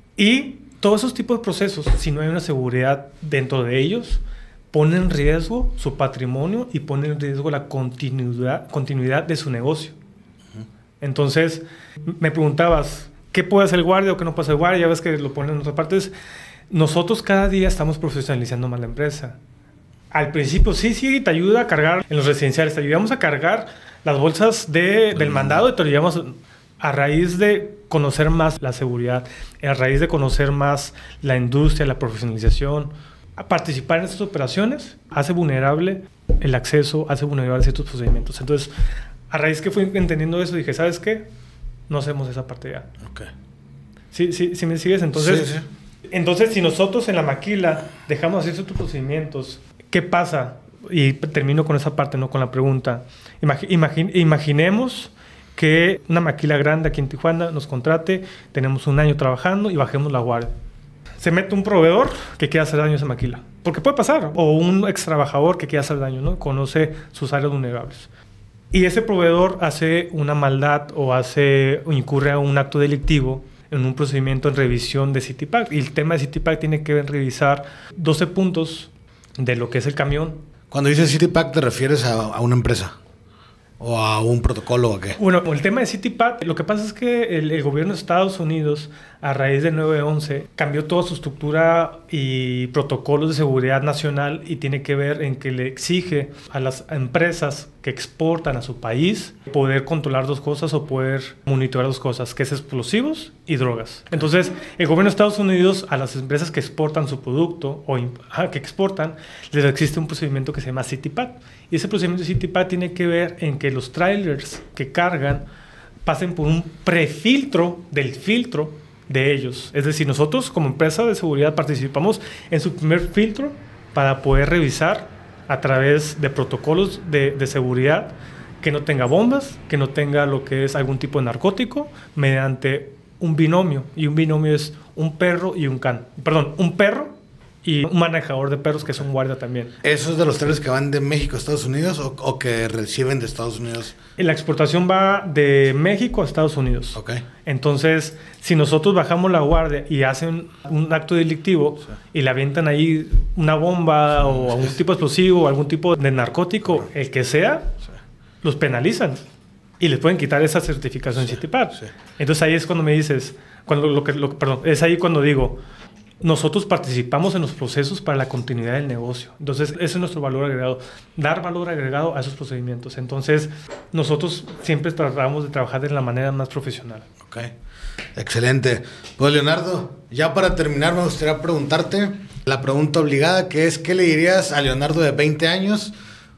Y todos esos tipos de procesos, si no hay una seguridad dentro de ellos, ponen en riesgo su patrimonio y ponen en riesgo la continuidad, continuidad de su negocio. Uh-huh. Entonces, me preguntabas, ¿qué puede hacer el guardia o qué no puede hacer el guardia? Ya ves que lo ponen en otras partes. Nosotros cada día estamos profesionalizando más la empresa. Al principio, sí, sí, te ayuda a cargar en los residenciales. Te ayudamos a cargar las bolsas de, del mandado y te lo llevamos a raíz de conocer más la seguridad, a raíz de conocer más la industria, la profesionalización. A participar en estas operaciones hace vulnerable el acceso, hace vulnerable ciertos procedimientos. Entonces, a raíz que fui entendiendo eso, dije, ¿sabes qué? No hacemos esa parte ya. Okay. ¿Sí, sí, sí me sigues? Entonces, sí, sí. entonces, si nosotros en la maquila dejamos hacer ciertos procedimientos, ¿qué pasa? Y termino con esa parte, ¿no? Con la pregunta. Imag- imagine- imaginemos que una maquila grande aquí en Tijuana nos contrate, tenemos un año trabajando y bajemos la guardia. Se mete un proveedor que quiere hacer daño a esa maquila. Porque puede pasar. O un ex trabajador que quiere hacer daño, ¿no? Conoce sus áreas vulnerables. y ese proveedor hace una maldad o hace o incurre a un acto delictivo en un procedimiento en revisión de CITIPAC. Y el tema de CITIPAC tiene que ver en revisar doce puntos de lo que es el camión. Cuando dices CITIPAC, ¿te refieres a, a una empresa? ¿O a un protocolo o qué? Bueno, el tema de CITIPAC, lo que pasa es que el, el gobierno de Estados Unidos, a raíz del nueve once, cambió toda su estructura y protocolos de seguridad nacional, y tiene que ver en que le exige a las empresas que exportan a su país poder controlar dos cosas o poder monitorear dos cosas, que es explosivos y drogas. Entonces, el gobierno de Estados Unidos, a las empresas que exportan su producto o ah, que exportan, les existe un procedimiento que se llama CITIPAC. Y ese procedimiento de CITIPAC tiene que ver en que los trailers que cargan pasen por un prefiltro del filtro de ellos. Es decir, nosotros como empresa de seguridad participamos en su primer filtro para poder revisar a través de protocolos de, de seguridad que no tenga bombas, que no tenga lo que es algún tipo de narcótico, mediante un binomio. Y un binomio es un perro y un can. Perdón, un perro y un manejador de perros que es un guardia también. ¿Esos de los trailers que van de México a Estados Unidos o, o que reciben de Estados Unidos? La exportación va de México a Estados Unidos. Ok. Entonces, si nosotros bajamos la guardia y hacen un acto delictivo, sí, y le avientan ahí una bomba o algún tipo de explosivo o algún tipo de narcótico, el que sea, sí, los penalizan y les pueden quitar esa certificación, sí, CITIPAC. Sí. Entonces ahí es cuando me dices, cuando lo que, lo, perdón, es ahí cuando digo, nosotros participamos en los procesos para la continuidad del negocio. Entonces, ese es nuestro valor agregado, dar valor agregado a esos procedimientos. Entonces, nosotros siempre tratamos de trabajar de la manera más profesional. Ok, excelente. Pues, Leonardo, ya para terminar, me gustaría preguntarte la pregunta obligada, que es, ¿qué le dirías a Leonardo de veinte años?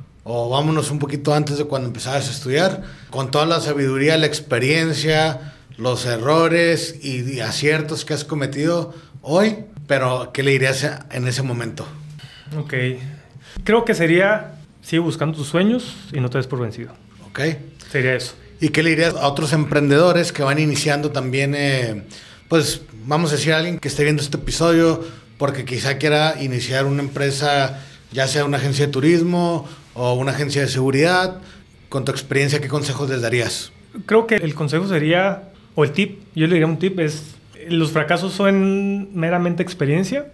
O vámonos un poquito antes de cuando empezabas a estudiar, con toda la sabiduría, la experiencia, los errores y, y aciertos que has cometido hoy, pero ¿qué le dirías en ese momento? Ok. Creo que sería, sigue buscando tus sueños y no te des por vencido. Ok. Sería eso. ¿Y qué le dirías a otros emprendedores que van iniciando también, eh, pues vamos a decir a alguien que esté viendo este episodio porque quizá quiera iniciar una empresa, ya sea una agencia de turismo o una agencia de seguridad? Con tu experiencia, ¿qué consejos les darías? Creo que el consejo sería, o el tip, yo le diría un tip, es: los fracasos son meramente experiencia,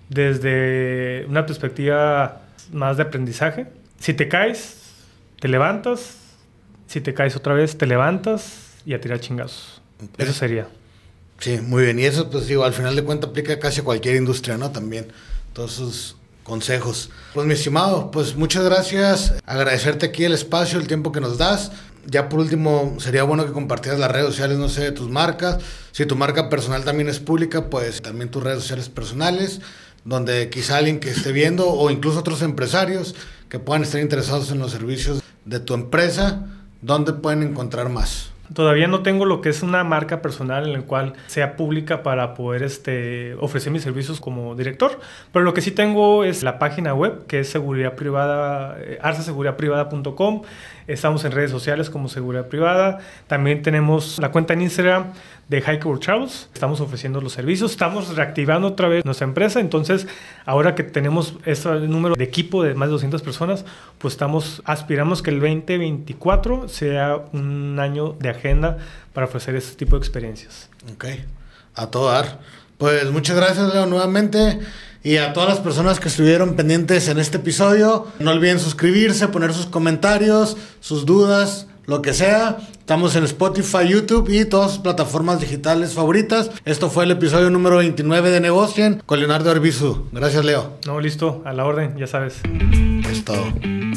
desde una perspectiva más de aprendizaje. Si te caes, te levantas. Si te caes otra vez, te levantas y a tirar chingazos. Okay. Eso sería. Sí, muy bien. Y eso, pues digo, al final de cuentas aplica casi a cualquier industria, ¿no? También todos esos consejos. Pues mi estimado, pues muchas gracias. Agradecerte aquí el espacio, el tiempo que nos das. Ya por último, sería bueno que compartieras las redes sociales, no sé, de tus marcas. Si tu marca personal también es pública, pues también tus redes sociales personales, donde quizá alguien que esté viendo o incluso otros empresarios que puedan estar interesados en los servicios de tu empresa, ¿dónde pueden encontrar más? Todavía no tengo lo que es una marca personal en la cual sea pública para poder este, ofrecer mis servicios como director, pero lo que sí tengo es la página web, que es seguridad privada, eh, arsa seguridad privada punto com. Estamos en redes sociales como Seguridad Privada. También tenemos la cuenta en Instagram de Highcore Travels. Estamos ofreciendo los servicios. Estamos reactivando otra vez nuestra empresa. Entonces, ahora que tenemos este número de equipo de más de doscientas personas, pues estamos aspiramos que el veinte veinticuatro sea un año de agenda para ofrecer este tipo de experiencias. Ok, a todo dar. Pues muchas gracias, Leo, nuevamente. Y a todas las personas que estuvieron pendientes en este episodio, no olviden suscribirse, poner sus comentarios, sus dudas, lo que sea. Estamos en Spotify, YouTube y todas sus plataformas digitales favoritas. Esto fue el episodio número veintinueve de Negocien con Leonardo Arbizu. Gracias, Leo. No, listo, a la orden, ya sabes. Es todo.